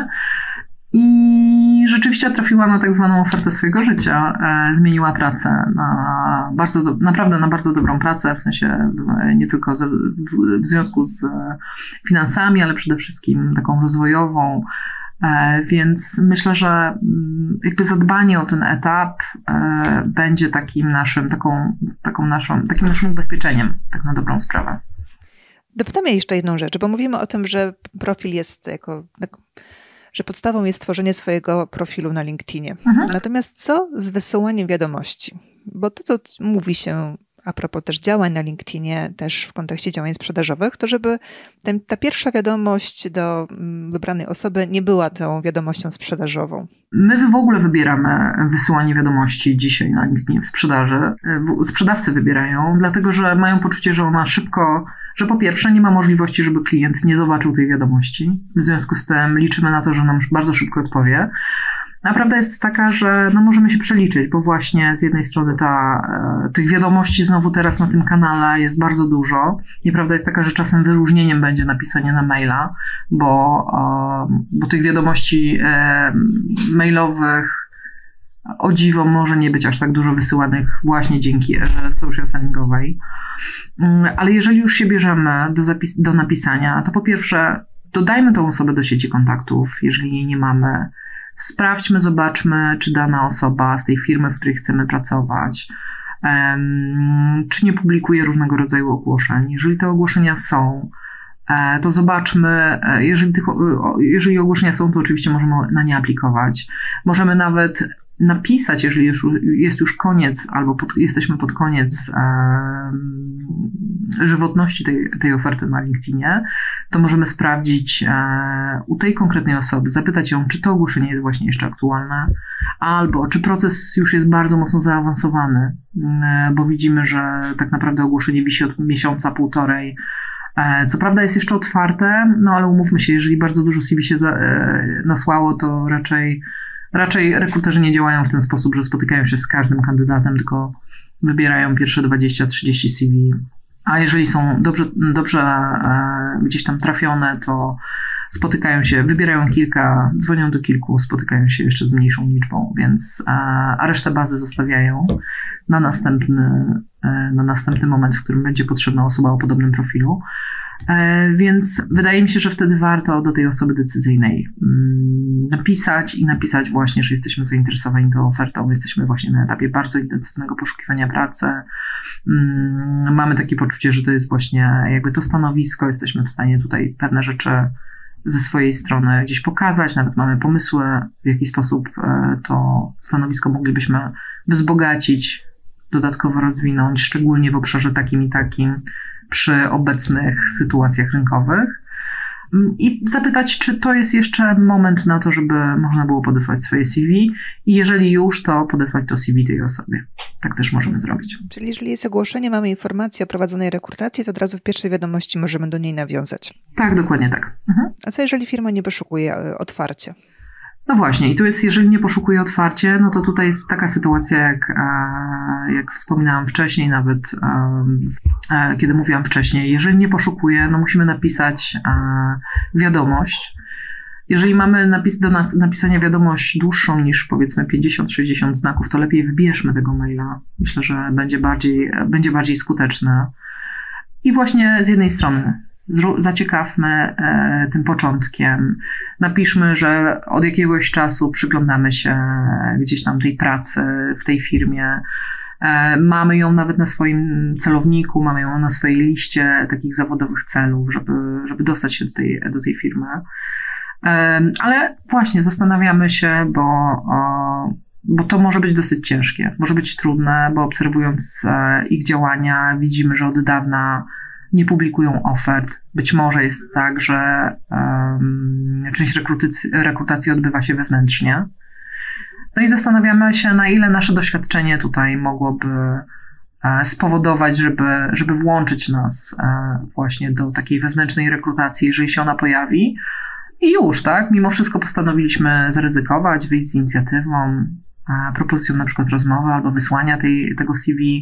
i rzeczywiście trafiła na tak zwaną ofertę swojego życia. Zmieniła pracę naprawdę na bardzo dobrą pracę, w sensie nie tylko w związku z finansami, ale przede wszystkim taką rozwojową. Więc myślę, że jakby zadbanie o ten etap będzie takim naszym ubezpieczeniem, tak na dobrą sprawę. Dopytam jeszcze jedną rzecz, bo mówimy o tym, że profil jest że podstawą jest tworzenie swojego profilu na LinkedInie. Natomiast co z wysyłaniem wiadomości? Bo to, co mówi się a propos też działań na LinkedInie, też w kontekście działań sprzedażowych, to żeby ta pierwsza wiadomość do wybranej osoby nie była tą wiadomością sprzedażową. My w ogóle wybieramy wysyłanie wiadomości dzisiaj na LinkedInie w sprzedaży. Sprzedawcy wybierają, dlatego że mają poczucie, że ona że po pierwsze nie ma możliwości, żeby klient nie zobaczył tej wiadomości. W związku z tym liczymy na to, że nam bardzo szybko odpowie. A prawda jest taka, że no możemy się przeliczyć, bo właśnie z jednej strony tych wiadomości znowu teraz na tym kanale jest bardzo dużo. I prawda jest taka, że czasem wyróżnieniem będzie napisanie na maila, bo tych wiadomości mailowych o dziwo może nie być aż tak dużo wysyłanych właśnie dzięki erze social sellingowej. Ale jeżeli już się bierzemy do napisania, to po pierwsze dodajmy tą osobę do sieci kontaktów, jeżeli jej nie mamy. Sprawdźmy, zobaczmy, czy dana osoba z tej firmy, w której chcemy pracować, czy nie publikuje różnego rodzaju ogłoszeń. Jeżeli te ogłoszenia są, to zobaczmy, jeżeli ogłoszenia są, to oczywiście możemy na nie aplikować. Możemy nawet napisać, jeżeli jest już koniec, albo jesteśmy pod koniec żywotności tej oferty na LinkedInie, to możemy sprawdzić u tej konkretnej osoby, zapytać ją, czy to ogłoszenie jest właśnie jeszcze aktualne, albo czy proces już jest bardzo mocno zaawansowany, bo widzimy, że tak naprawdę ogłoszenie wisi od miesiąca, półtorej. Co prawda jest jeszcze otwarte, no ale umówmy się, jeżeli bardzo dużo CV się nasłało, to raczej rekruterzy nie działają w ten sposób, że spotykają się z każdym kandydatem, tylko wybierają pierwsze 20-30 CV. A jeżeli są dobrze gdzieś tam trafione, to spotykają się, wybierają kilka, dzwonią do kilku, spotykają się jeszcze z mniejszą liczbą, więc a resztę bazy zostawiają na następny moment, w którym będzie potrzebna osoba o podobnym profilu. Więc wydaje mi się, że wtedy warto do tej osoby decyzyjnej napisać właśnie, że jesteśmy zainteresowani tą ofertą, jesteśmy właśnie na etapie bardzo intensywnego poszukiwania pracy, mamy takie poczucie, że to jest właśnie jakby to stanowisko, jesteśmy w stanie tutaj pewne rzeczy ze swojej strony gdzieś pokazać, nawet mamy pomysły, w jaki sposób to stanowisko moglibyśmy wzbogacić, dodatkowo rozwinąć, szczególnie w obszarze takim i takim, przy obecnych sytuacjach rynkowych i zapytać, czy to jest jeszcze moment na to, żeby można było podesłać swoje CV i jeżeli już, to podesłać to CV tej osobie. Tak też możemy zrobić. Czyli jeżeli jest ogłoszenie, mamy informację o prowadzonej rekrutacji, to od razu w pierwszej wiadomości możemy do niej nawiązać. Tak, dokładnie tak. A co jeżeli firma nie poszukuje otwarcie? No właśnie, i tu jest, jeżeli nie poszukuje otwarcie, no to tutaj jest taka sytuacja, jak wspominałam wcześniej, nawet kiedy mówiłam wcześniej, jeżeli nie poszukuje, no musimy napisać wiadomość. Jeżeli mamy do napisania wiadomość dłuższą niż powiedzmy 50-60 znaków, to lepiej wybierzmy tego maila. Myślę, że będzie bardziej skuteczne. I właśnie z jednej strony zaciekawmy tym początkiem. Napiszmy, że od jakiegoś czasu przyglądamy się gdzieś tam tej pracy w tej firmie. Mamy ją nawet na swoim celowniku, mamy ją na swojej liście takich zawodowych celów, żeby dostać się do tej firmy. Ale właśnie zastanawiamy się, bo to może być dosyć ciężkie, może być trudne, bo obserwując ich działania widzimy, że od dawna nie publikują ofert. Być może jest tak, że część rekrutacji odbywa się wewnętrznie. No i zastanawiamy się, na ile nasze doświadczenie tutaj mogłoby spowodować, żeby włączyć nas właśnie do takiej wewnętrznej rekrutacji, jeżeli się ona pojawi. I już, tak? Mimo wszystko postanowiliśmy zaryzykować, wyjść z inicjatywą, propozycją na przykład rozmowy albo wysłania tego CV,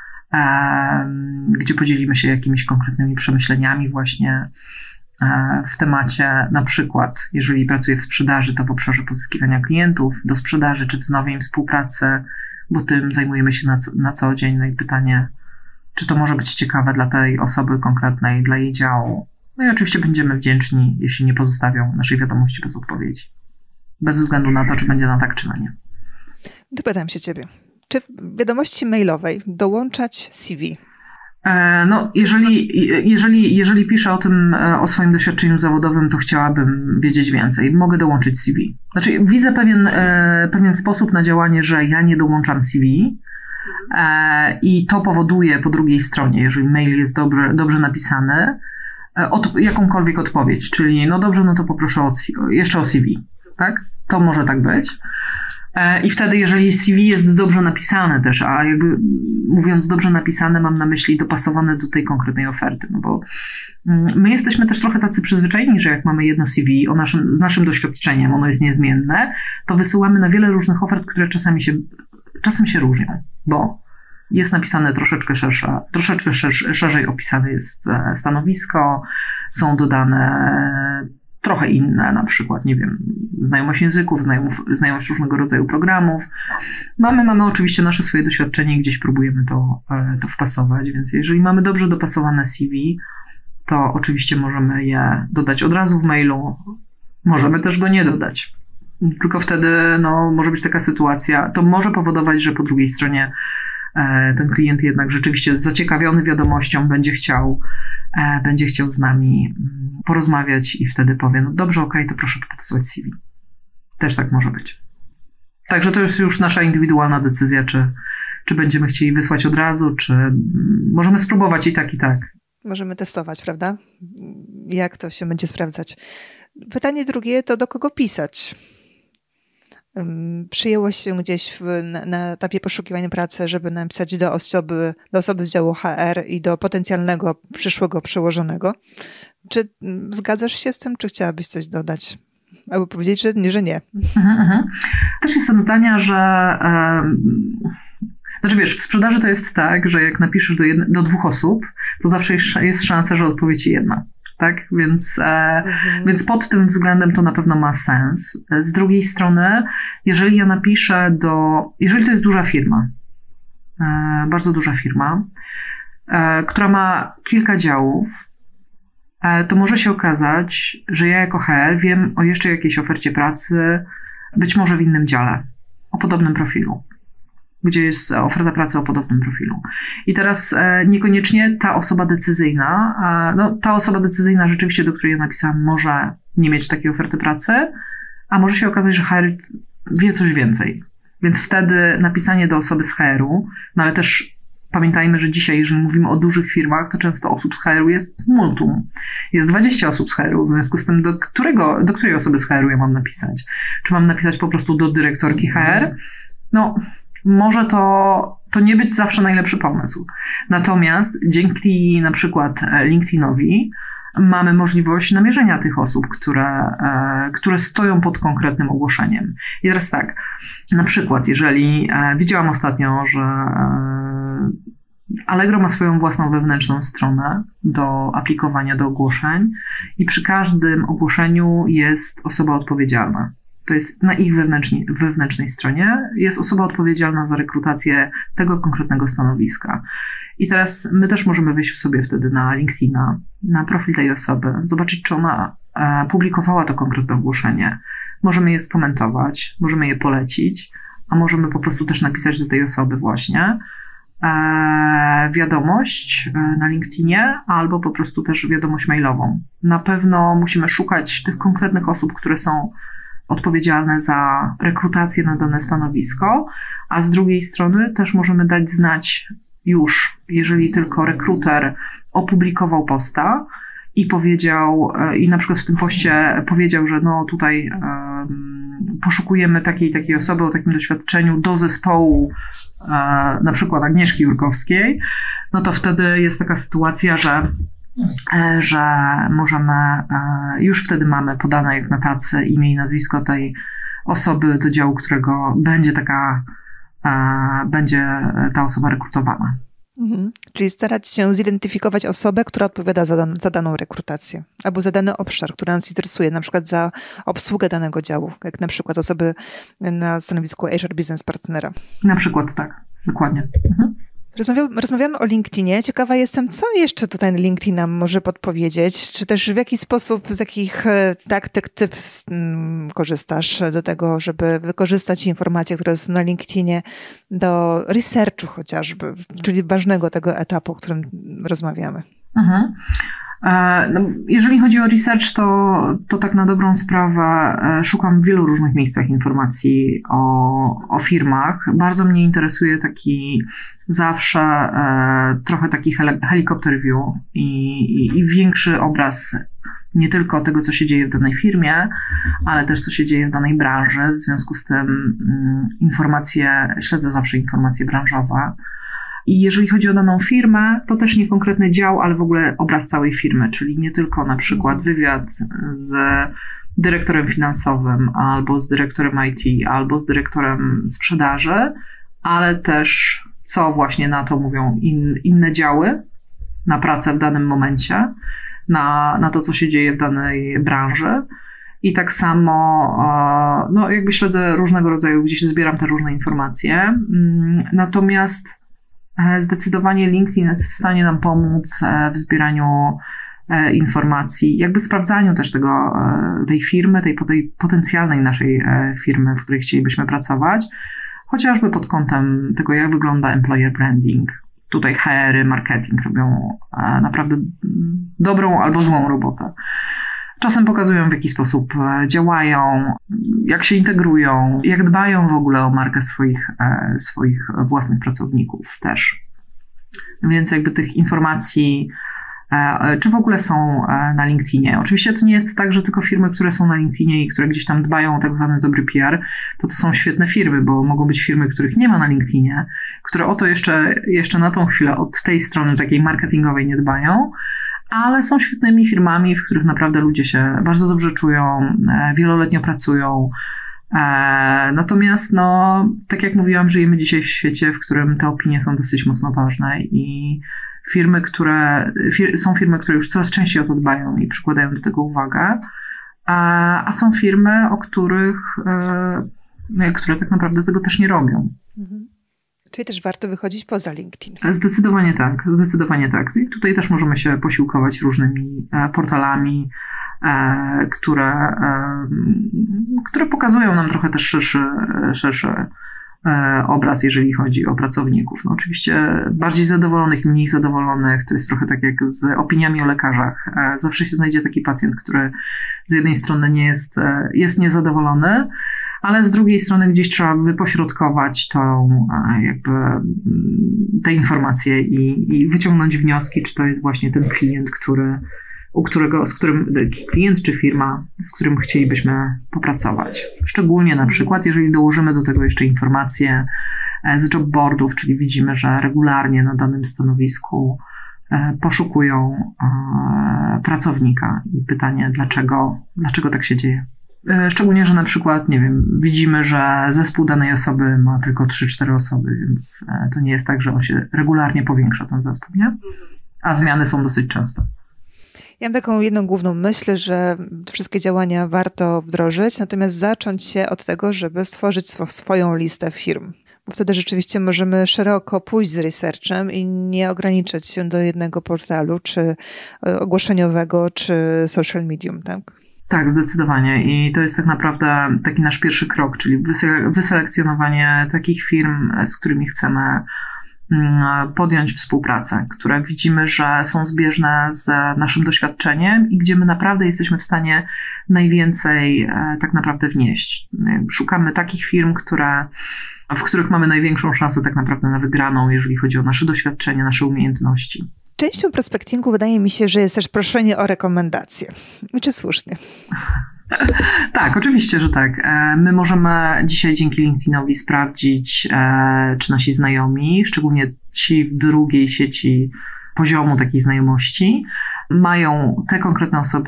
gdzie podzielimy się jakimiś konkretnymi przemyśleniami właśnie w temacie, na przykład jeżeli pracuję w sprzedaży, to w obszarze pozyskiwania klientów do sprzedaży czy wznowień współpracy, bo tym zajmujemy się na co dzień. No i pytanie, czy to może być ciekawe dla tej osoby konkretnej, dla jej działu. No i oczywiście będziemy wdzięczni, jeśli nie pozostawią naszej wiadomości bez odpowiedzi. Bez względu na to, czy będzie na tak, czy na nie. Dopytam się ciebie. Czy w wiadomości mailowej dołączać CV? No, jeżeli piszę o swoim doświadczeniu zawodowym, to chciałabym wiedzieć więcej. Mogę dołączyć CV. Znaczy, widzę pewien sposób na działanie, że ja nie dołączam CV i to powoduje po drugiej stronie, jeżeli mail jest dobrze napisany, jakąkolwiek odpowiedź, czyli no dobrze, no to poproszę jeszcze o CV, tak? To może tak być. I wtedy, jeżeli CV jest dobrze napisane też, a jakby mówiąc dobrze napisane, mam na myśli dopasowane do tej konkretnej oferty, no bo my jesteśmy też trochę tacy przyzwyczajeni, że jak mamy jedno CV z naszym doświadczeniem, ono jest niezmienne, to wysyłamy na wiele różnych ofert, które czasem się różnią, bo jest napisane troszeczkę szerzej opisane jest stanowisko, są dodane trochę inne, na przykład, nie wiem, znajomość języków, znajomość różnego rodzaju programów. Mamy oczywiście nasze swoje doświadczenie i gdzieś próbujemy to wpasować, więc jeżeli mamy dobrze dopasowane CV, to oczywiście możemy je dodać od razu w mailu, możemy też go nie dodać. Tylko wtedy może być taka sytuacja, to może powodować, że po drugiej stronie ten klient jednak rzeczywiście zaciekawiony wiadomością będzie chciał z nami porozmawiać i wtedy powie, no dobrze, okej, to proszę podpisać CV. Też tak może być. Także to jest już nasza indywidualna decyzja, czy będziemy chcieli wysłać od razu, czy możemy spróbować i tak, i tak. Możemy testować, prawda? Jak to się będzie sprawdzać. Pytanie drugie to do kogo pisać? Przyjęło się gdzieś na etapie poszukiwania pracy, żeby napisać do osoby z działu HR i do potencjalnego przyszłego przełożonego. Czy zgadzasz się z tym, czy chciałabyś coś dodać? Albo powiedzieć, że nie. Też jestem zdania, że znaczy wiesz, w sprzedaży to jest tak, że jak napiszesz do 2 osób, to zawsze jest szansa, że odpowie ci jedna. Tak? Więc pod tym względem to na pewno ma sens. Z drugiej strony, jeżeli ja napiszę jeżeli to jest duża firma, bardzo duża firma, która ma kilka działów, to może się okazać, że ja jako HR wiem o jeszcze jakiejś ofercie pracy, być może w innym dziale, o podobnym profilu, gdzie jest oferta pracy o podobnym profilu. I teraz niekoniecznie ta osoba decyzyjna rzeczywiście, do której ja napisałam, może nie mieć takiej oferty pracy, a może się okazać, że HR wie coś więcej. Więc wtedy napisanie do osoby z HR-u, ale też pamiętajmy, że dzisiaj, jeżeli mówimy o dużych firmach, to często osób z HR-u jest multum. Jest 20 osób z HR-u, w związku z tym do której osoby z HR-u ja mam napisać? Czy mam napisać po prostu do dyrektorki HR? Może to nie być zawsze najlepszy pomysł. Natomiast dzięki na przykład LinkedInowi mamy możliwość namierzenia tych osób, które stoją pod konkretnym ogłoszeniem. I teraz tak, na przykład jeżeli widziałam ostatnio, że Allegro ma swoją własną wewnętrzną stronę do aplikowania do ogłoszeń i przy każdym ogłoszeniu jest osoba odpowiedzialna. To jest na ich wewnętrznej stronie, jest osoba odpowiedzialna za rekrutację tego konkretnego stanowiska. I teraz my też możemy wejść sobie wtedy na LinkedIna, na profil tej osoby, zobaczyć, czy ona publikowała to konkretne ogłoszenie. Możemy je skomentować, możemy je polecić, a możemy po prostu też napisać do tej osoby właśnie wiadomość na LinkedInie albo po prostu też wiadomość mailową. Na pewno musimy szukać tych konkretnych osób, które są odpowiedzialne za rekrutację na dane stanowisko, a z drugiej strony też możemy dać znać już, jeżeli tylko rekruter opublikował posta i powiedział, i na przykład w tym poście powiedział, że tutaj poszukujemy takiej osoby o takim doświadczeniu do zespołu na przykład Agnieszki Jurkowskiej, to wtedy jest taka sytuacja, że możemy, już wtedy mamy podane jak na tacy imię i nazwisko tej osoby, do działu którego będzie ta osoba rekrutowana. Czyli starać się zidentyfikować osobę, która odpowiada za daną rekrutację albo za dany obszar, który nas interesuje, na przykład za obsługę danego działu, jak na przykład osoby na stanowisku HR Business Partnera. Na przykład tak, dokładnie. Rozmawiamy o LinkedInie. Ciekawa jestem, co jeszcze tutaj LinkedIn nam może podpowiedzieć, czy też w jaki sposób, z jakich taktyk ty korzystasz do tego, żeby wykorzystać informacje, które są na LinkedInie do researchu chociażby, czyli ważnego tego etapu, o którym rozmawiamy. Jeżeli chodzi o research, to tak na dobrą sprawę szukam w wielu różnych miejscach informacji o firmach. Bardzo mnie interesuje zawsze trochę taki helikopter view i większy obraz nie tylko tego, co się dzieje w danej firmie, ale też co się dzieje w danej branży. W związku z tym śledzę zawsze informacje branżowe. I jeżeli chodzi o daną firmę, to też nie konkretny dział, ale w ogóle obraz całej firmy, czyli nie tylko na przykład wywiad z dyrektorem finansowym, albo z dyrektorem IT, albo z dyrektorem sprzedaży, ale też co właśnie na to mówią inne działy, na pracę w danym momencie, na to, co się dzieje w danej branży. I tak samo jakby śledzę różnego rodzaju, gdzieś zbieram te różne informacje. Natomiast zdecydowanie LinkedIn jest w stanie nam pomóc w zbieraniu informacji, jakby sprawdzaniu też tej firmy, tej potencjalnej naszej firmy, w której chcielibyśmy pracować, chociażby pod kątem tego, jak wygląda employer branding. Tutaj HR-y, marketing robią naprawdę dobrą albo złą robotę. Czasem pokazują, w jaki sposób działają, jak się integrują, jak dbają w ogóle o markę swoich własnych pracowników też. Więc jakby tych informacji, czy w ogóle są na LinkedInie. Oczywiście to nie jest tak, że tylko firmy, które są na LinkedInie i które gdzieś tam dbają o tak zwany dobry PR, to są świetne firmy, bo mogą być firmy, których nie ma na LinkedInie, które o to jeszcze na tą chwilę od tej strony takiej marketingowej nie dbają, ale są świetnymi firmami, w których naprawdę ludzie się bardzo dobrze czują, wieloletnio pracują. Natomiast, tak jak mówiłam, żyjemy dzisiaj w świecie, w którym te opinie są dosyć mocno ważne i są firmy, które już coraz częściej o to dbają i przykładają do tego uwagę, a są firmy, które tak naprawdę tego też nie robią. Mhm. Czyli też warto wychodzić poza LinkedIn. Zdecydowanie tak. I tutaj też możemy się posiłkować różnymi portalami, które pokazują nam trochę też szerszy obraz, jeżeli chodzi o pracowników. Oczywiście bardziej zadowolonych i mniej zadowolonych, to jest trochę tak jak z opiniami o lekarzach. Zawsze się znajdzie taki pacjent, który z jednej strony jest niezadowolony, ale z drugiej strony gdzieś trzeba wypośrodkować te informacje i wyciągnąć wnioski, czy to jest właśnie ten klient, klient czy firma, z którym chcielibyśmy popracować. Szczególnie na przykład, jeżeli dołożymy do tego jeszcze informacje z jobboardów, czyli widzimy, że regularnie na danym stanowisku poszukują pracownika i pytanie, dlaczego tak się dzieje. Szczególnie, że na przykład, widzimy, że zespół danej osoby ma tylko 3-4 osoby, więc to nie jest tak, że on się regularnie powiększa, ten zespół, nie? A zmiany są dosyć częste. Ja mam taką jedną główną myśl, że wszystkie działania warto wdrożyć, natomiast zacząć się od tego, żeby stworzyć swoją listę firm. Bo wtedy rzeczywiście możemy szeroko pójść z researchem i nie ograniczać się do jednego portalu, czy ogłoszeniowego, czy social medium, tak? Tak, zdecydowanie. I to jest tak naprawdę taki nasz pierwszy krok, czyli wyselekcjonowanie takich firm, z którymi chcemy podjąć współpracę, które widzimy, że są zbieżne z naszym doświadczeniem i gdzie my naprawdę jesteśmy w stanie najwięcej tak naprawdę wnieść. Szukamy takich firm, w których mamy największą szansę tak naprawdę na wygraną, jeżeli chodzi o nasze doświadczenie, nasze umiejętności. Częścią prospectingu wydaje mi się, że jest też proszenie o rekomendacje. Czy słusznie? Tak, oczywiście, że tak. My możemy dzisiaj dzięki LinkedInowi sprawdzić, czy nasi znajomi, szczególnie ci w drugiej sieci poziomu takiej znajomości, mają te konkretne osoby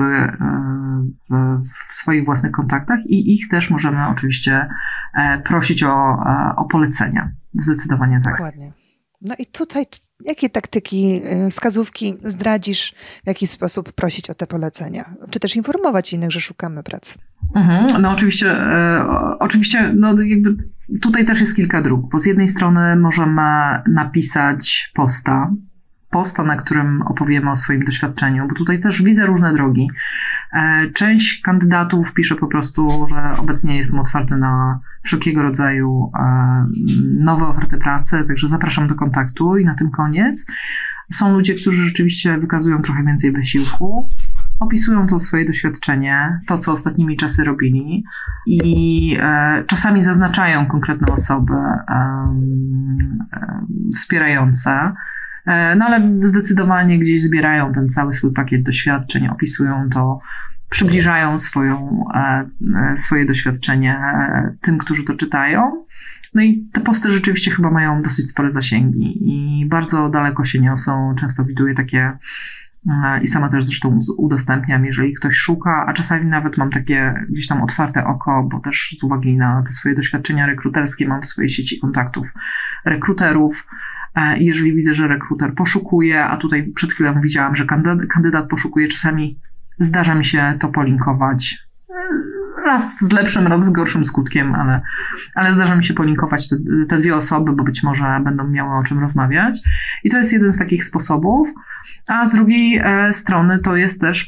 w swoich własnych kontaktach i ich też możemy oczywiście prosić o polecenia. Zdecydowanie tak. Dokładnie. No i tutaj jakie taktyki, wskazówki zdradzisz, w jaki sposób prosić o te polecenia? Czy też informować innych, że szukamy pracy? No oczywiście jakby tutaj też jest kilka dróg, bo z jednej strony możemy napisać posta, na którym opowiemy o swoim doświadczeniu, bo tutaj też widzę różne drogi. Część kandydatów pisze po prostu, że obecnie jestem otwarty na wszelkiego rodzaju nowe oferty pracy, także zapraszam do kontaktu i na tym koniec. Są ludzie, którzy rzeczywiście wykazują trochę więcej wysiłku, opisują to swoje doświadczenie, to co ostatnimi czasy robili i czasami zaznaczają konkretne osoby wspierające. No ale zdecydowanie gdzieś zbierają ten cały swój pakiet doświadczeń, opisują to, przybliżają swoje doświadczenie tym, którzy to czytają. No i te posty rzeczywiście chyba mają dosyć spore zasięgi i bardzo daleko się niosą. Często widuję takie i sama też zresztą udostępniam, jeżeli ktoś szuka, a czasami nawet mam takie gdzieś tam otwarte oko, bo też z uwagi na te swoje doświadczenia rekruterskie mam w swojej sieci kontaktów rekruterów. Jeżeli widzę, że rekruter poszukuje, a tutaj przed chwilą widziałam, że kandydat poszukuje, czasami zdarza mi się to polinkować. Raz z lepszym, raz z gorszym skutkiem, ale zdarza mi się polinkować te dwie osoby, bo być może będą miały o czym rozmawiać. I to jest jeden z takich sposobów. A z drugiej strony to jest też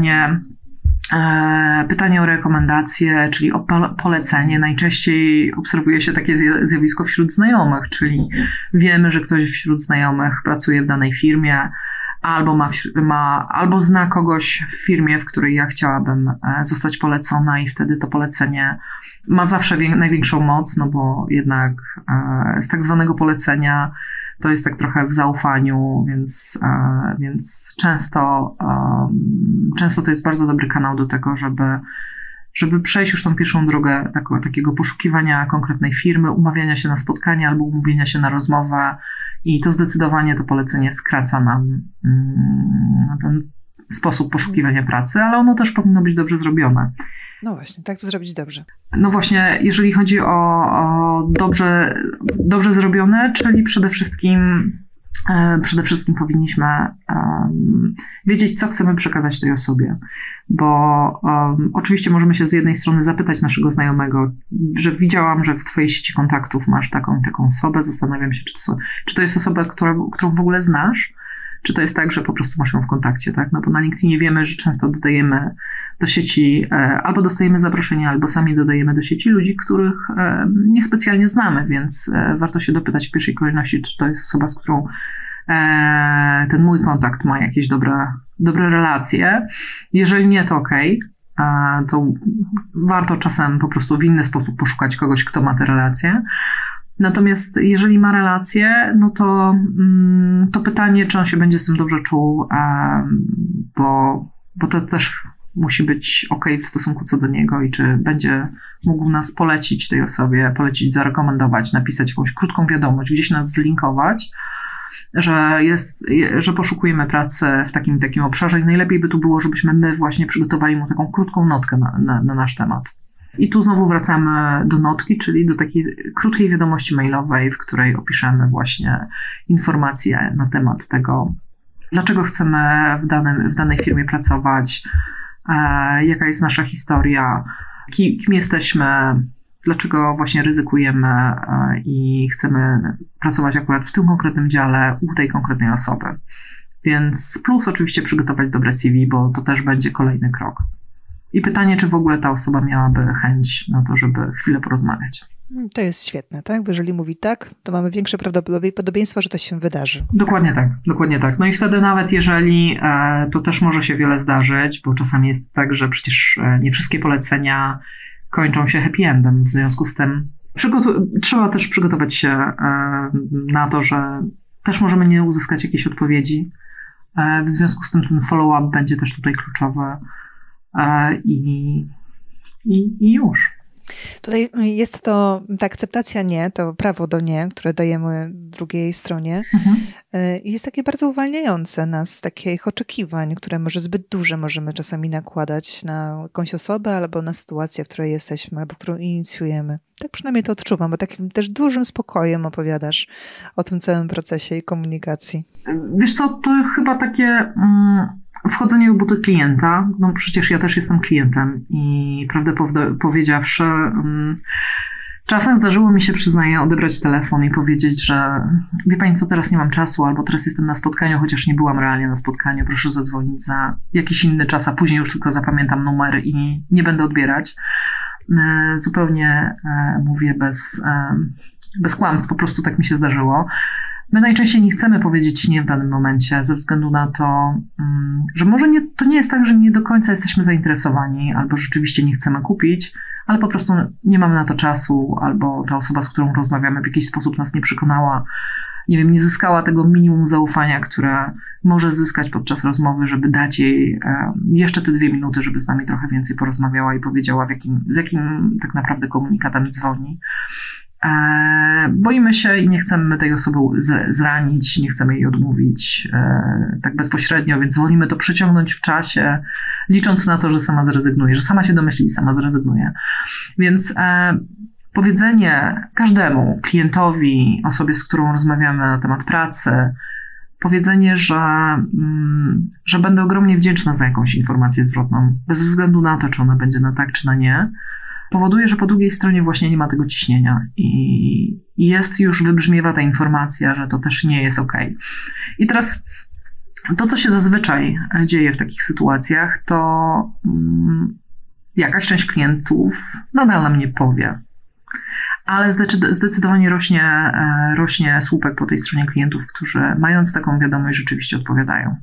pytanie o rekomendacje, czyli o polecenie. Najczęściej obserwuje się takie zjawisko wśród znajomych, czyli wiemy, że ktoś wśród znajomych pracuje w danej firmie, albo zna kogoś w firmie, w której ja chciałabym zostać polecona i wtedy to polecenie ma zawsze największą moc, no bo jednak z tak zwanego polecenia to jest tak trochę w zaufaniu, więc często to jest bardzo dobry kanał do tego, żeby przejść już tą pierwszą drogę takiego poszukiwania konkretnej firmy, umawiania się na spotkanie albo umówienia się na rozmowę i to zdecydowanie to polecenie skraca nam ten sposób poszukiwania pracy, ale ono też powinno być dobrze zrobione. No właśnie, tak to zrobić dobrze. No właśnie, jeżeli chodzi o dobrze zrobione, czyli przede wszystkim powinniśmy wiedzieć, co chcemy przekazać tej osobie, bo oczywiście możemy się z jednej strony zapytać naszego znajomego, że widziałam, że w twojej sieci kontaktów masz taką osobę, zastanawiam się, czy to jest osoba, którą w ogóle znasz, czy to jest tak, że po prostu masz ją w kontakcie, tak? No bo na LinkedInie wiemy, że często dodajemy do sieci, albo dostajemy zaproszenia, albo sami dodajemy do sieci ludzi, których niespecjalnie znamy, więc warto się dopytać w pierwszej kolejności, czy to jest osoba, z którą ten mój kontakt ma jakieś dobre relacje. Jeżeli nie, to okej. To warto czasem po prostu w inny sposób poszukać kogoś, kto ma te relacje. Natomiast jeżeli ma relacje, no to pytanie, czy on się będzie z tym dobrze czuł, bo to też musi być okej w stosunku co do niego i czy będzie mógł nas polecić tej osobie, zarekomendować, napisać jakąś krótką wiadomość, gdzieś nas zlinkować, że poszukujemy pracy w takim obszarze i najlepiej by tu było, żebyśmy my właśnie przygotowali mu taką krótką notkę na nasz temat. I tu znowu wracamy do notki, czyli do takiej krótkiej wiadomości mailowej, w której opiszemy właśnie informacje na temat tego, dlaczego chcemy w danej firmie pracować, jaka jest nasza historia, kim jesteśmy, dlaczego właśnie ryzykujemy i chcemy pracować akurat w tym konkretnym dziale u tej konkretnej osoby. Więc plus oczywiście przygotować dobre CV, bo to też będzie kolejny krok. I pytanie, czy w ogóle ta osoba miałaby chęć na to, żeby chwilę porozmawiać. To jest świetne, tak? Bo jeżeli mówi tak, to mamy większe prawdopodobieństwo, że to się wydarzy. Dokładnie tak. No i wtedy nawet jeżeli to też może się wiele zdarzyć, bo czasami jest tak, że przecież nie wszystkie polecenia kończą się happy endem. W związku z tym trzeba też przygotować się na to, że też możemy nie uzyskać jakiejś odpowiedzi. W związku z tym ten follow-up będzie też tutaj kluczowy. I już. Tutaj jest to ta akceptacja nie, to prawo do nie, które dajemy drugiej stronie. Jest takie bardzo uwalniające nas z takich oczekiwań, które może zbyt duże możemy czasami nakładać na jakąś osobę albo na sytuację, w której jesteśmy, albo którą inicjujemy. Tak przynajmniej to odczuwam, bo takim też dużym spokojem opowiadasz o tym całym procesie i komunikacji. Wiesz co, to chyba takie wchodzenie w buty klienta, no przecież ja też jestem klientem i prawdę powiedziawszy, czasem zdarzyło mi się, przyznaję, odebrać telefon i powiedzieć, że wie pani co, teraz nie mam czasu, albo teraz jestem na spotkaniu, chociaż nie byłam realnie na spotkaniu, proszę zadzwonić za jakiś inny czas, a później już tylko zapamiętam numer i nie będę odbierać. Zupełnie mówię bez kłamstw, po prostu tak mi się zdarzyło. My najczęściej nie chcemy powiedzieć nie w danym momencie ze względu na to, że może to nie jest tak, że nie do końca jesteśmy zainteresowani albo rzeczywiście nie chcemy kupić, ale po prostu nie mamy na to czasu albo ta osoba, z którą rozmawiamy, w jakiś sposób nas nie przekonała nie zyskała tego minimum zaufania, które może zyskać podczas rozmowy, żeby dać jej jeszcze te 2 minuty, żeby z nami trochę więcej porozmawiała i powiedziała, z jakim tak naprawdę komunikatem dzwoni. Boimy się i nie chcemy tej osoby zranić, nie chcemy jej odmówić tak bezpośrednio, więc wolimy to przeciągnąć w czasie, licząc na to, że sama zrezygnuje, że sama się domyśli i sama zrezygnuje. Więc powiedzenie każdemu klientowi, osobie, z którą rozmawiamy na temat pracy, powiedzenie, że będę ogromnie wdzięczna za jakąś informację zwrotną, bez względu na to, czy ona będzie na tak, czy na nie, powoduje, że po drugiej stronie właśnie nie ma tego ciśnienia i wybrzmiewa ta informacja, że to też nie jest okej. I teraz to, co się zazwyczaj dzieje w takich sytuacjach, to jakaś część klientów nadal nam nie powie. Ale zdecydowanie rośnie słupek po tej stronie klientów, którzy mając taką wiadomość rzeczywiście odpowiadają.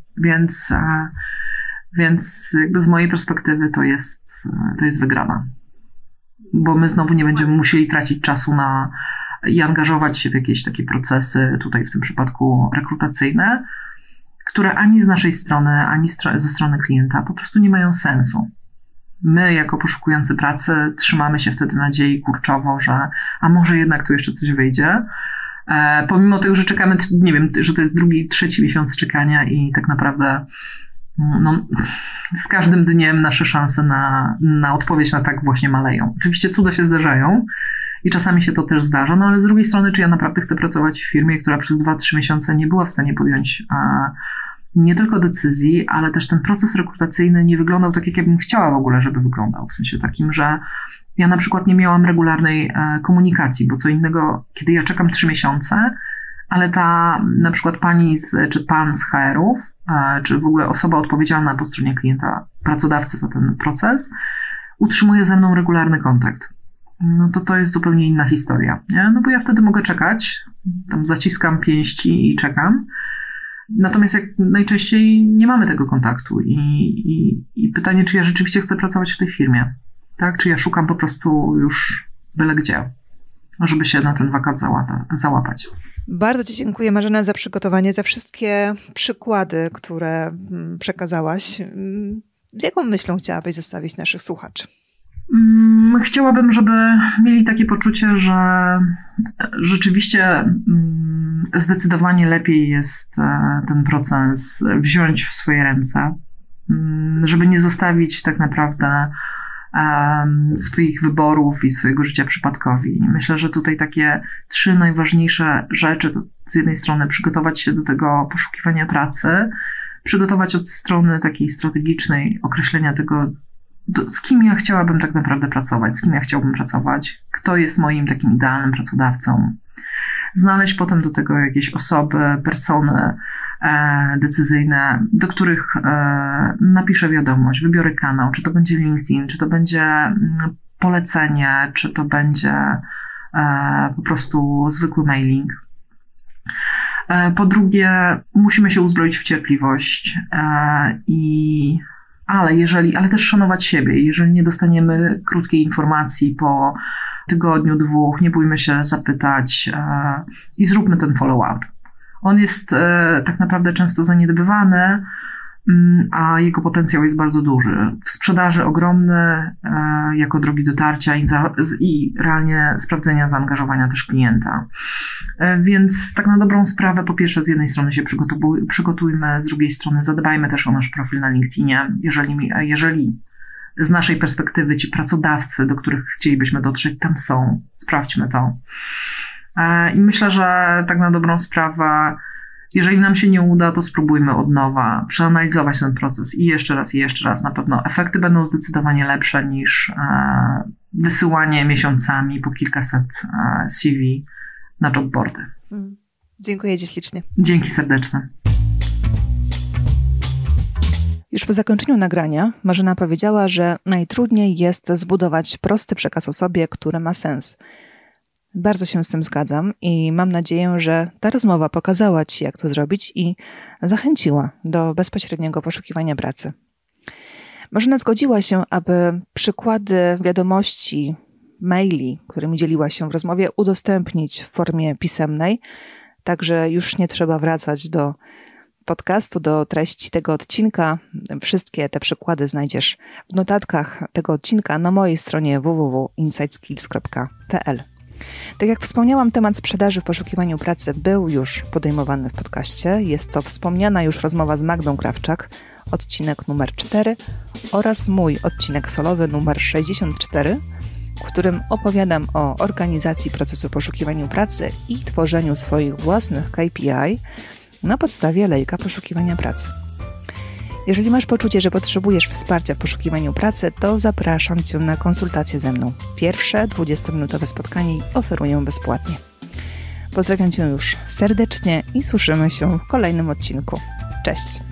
Więc jakby z mojej perspektywy to jest wygrana. Bo my znowu nie będziemy musieli tracić czasu i angażować się w jakieś takie procesy, tutaj w tym przypadku rekrutacyjne, które ani z naszej strony, ani ze strony klienta po prostu nie mają sensu. My jako poszukujący pracy trzymamy się wtedy nadziei kurczowo, że a może jednak tu jeszcze coś wyjdzie. Pomimo tego, że czekamy, nie wiem, że to jest 2., 3. miesiąc czekania i tak naprawdę z każdym dniem nasze szanse na odpowiedź na tak właśnie maleją. Oczywiście cuda się zdarzają i czasami się to też zdarza, ale z drugiej strony, czy ja naprawdę chcę pracować w firmie, która przez 2-3 miesiące nie była w stanie podjąć nie tylko decyzji, ale też ten proces rekrutacyjny nie wyglądał tak, jak ja bym chciała w ogóle, żeby wyglądał. W sensie takim, że ja na przykład nie miałam regularnej komunikacji, bo co innego, kiedy ja czekam 3 miesiące, ale ta na przykład pani czy pan z HR-ów, czy w ogóle osoba odpowiedzialna po stronie klienta, pracodawcy za ten proces, utrzymuje ze mną regularny kontakt. To jest zupełnie inna historia, nie? Bo ja wtedy mogę czekać, tam zaciskam pięści i czekam. Natomiast jak najczęściej nie mamy tego kontaktu i pytanie, czy ja rzeczywiście chcę pracować w tej firmie, tak? Czy ja szukam po prostu już byle gdzie, żeby się na ten wakat załapać. Bardzo Ci dziękuję, Marzena, za przygotowanie, za wszystkie przykłady, które przekazałaś. Z jaką myślą chciałabyś zostawić naszych słuchaczy? Chciałabym, żeby mieli takie poczucie, że rzeczywiście zdecydowanie lepiej jest ten proces wziąć w swoje ręce, żeby nie zostawić tak naprawdę swoich wyborów i swojego życia przypadkowi. Myślę, że tutaj takie 3 najważniejsze rzeczy, to z jednej strony przygotować się do tego poszukiwania pracy, przygotować od strony takiej strategicznej określenia tego, z kim ja chciałabym tak naprawdę pracować, z kim ja chciałbym pracować, kto jest moim takim idealnym pracodawcą. Znaleźć potem do tego jakieś osoby, persony decyzyjne, do których napiszę wiadomość, wybiorę kanał, czy to będzie LinkedIn, czy to będzie polecenie, czy to będzie po prostu zwykły mailing. Po drugie, musimy się uzbroić w cierpliwość ale też szanować siebie. Jeżeli nie dostaniemy krótkiej informacji po tygodniu, 2, nie bójmy się zapytać i zróbmy ten follow-up. On jest tak naprawdę często zaniedbywany, a jego potencjał jest bardzo duży. W sprzedaży ogromny, jako drogi dotarcia i realnie sprawdzenia zaangażowania też klienta. Więc tak na dobrą sprawę, po pierwsze z jednej strony się przygotujmy, z drugiej strony zadbajmy też o nasz profil na LinkedInie. Jeżeli z naszej perspektywy ci pracodawcy, do których chcielibyśmy dotrzeć, tam są, sprawdźmy to. I myślę, że tak na dobrą sprawę, jeżeli nam się nie uda, to spróbujmy od nowa przeanalizować ten proces i jeszcze raz. Na pewno efekty będą zdecydowanie lepsze niż wysyłanie miesiącami po kilkaset CV na jobboardy. Dziękuję Ci ślicznie. Dzięki serdeczne. Już po zakończeniu nagrania Marzena powiedziała, że najtrudniej jest zbudować prosty przekaz osobie, który ma sens. Bardzo się z tym zgadzam i mam nadzieję, że ta rozmowa pokazała Ci, jak to zrobić i zachęciła do bezpośredniego poszukiwania pracy. Marzena zgodziła się, aby przykłady wiadomości, maili, którymi dzieliła się w rozmowie, udostępnić w formie pisemnej, Także już nie trzeba wracać do podcastu, do treści tego odcinka. Wszystkie te przykłady znajdziesz w notatkach tego odcinka na mojej stronie www.insideskills.pl. Tak jak wspomniałam, temat sprzedaży w poszukiwaniu pracy był już podejmowany w podcaście. Jest to wspomniana już rozmowa z Magdą Krawczak, odcinek numer 4 oraz mój odcinek solowy numer 64, w którym opowiadam o organizacji procesu poszukiwania pracy i tworzeniu swoich własnych KPI na podstawie lejka poszukiwania pracy. Jeżeli masz poczucie, że potrzebujesz wsparcia w poszukiwaniu pracy, to zapraszam Cię na konsultację ze mną. Pierwsze 20-minutowe spotkanie oferuję bezpłatnie. Pozdrawiam Cię już serdecznie i słyszymy się w kolejnym odcinku. Cześć!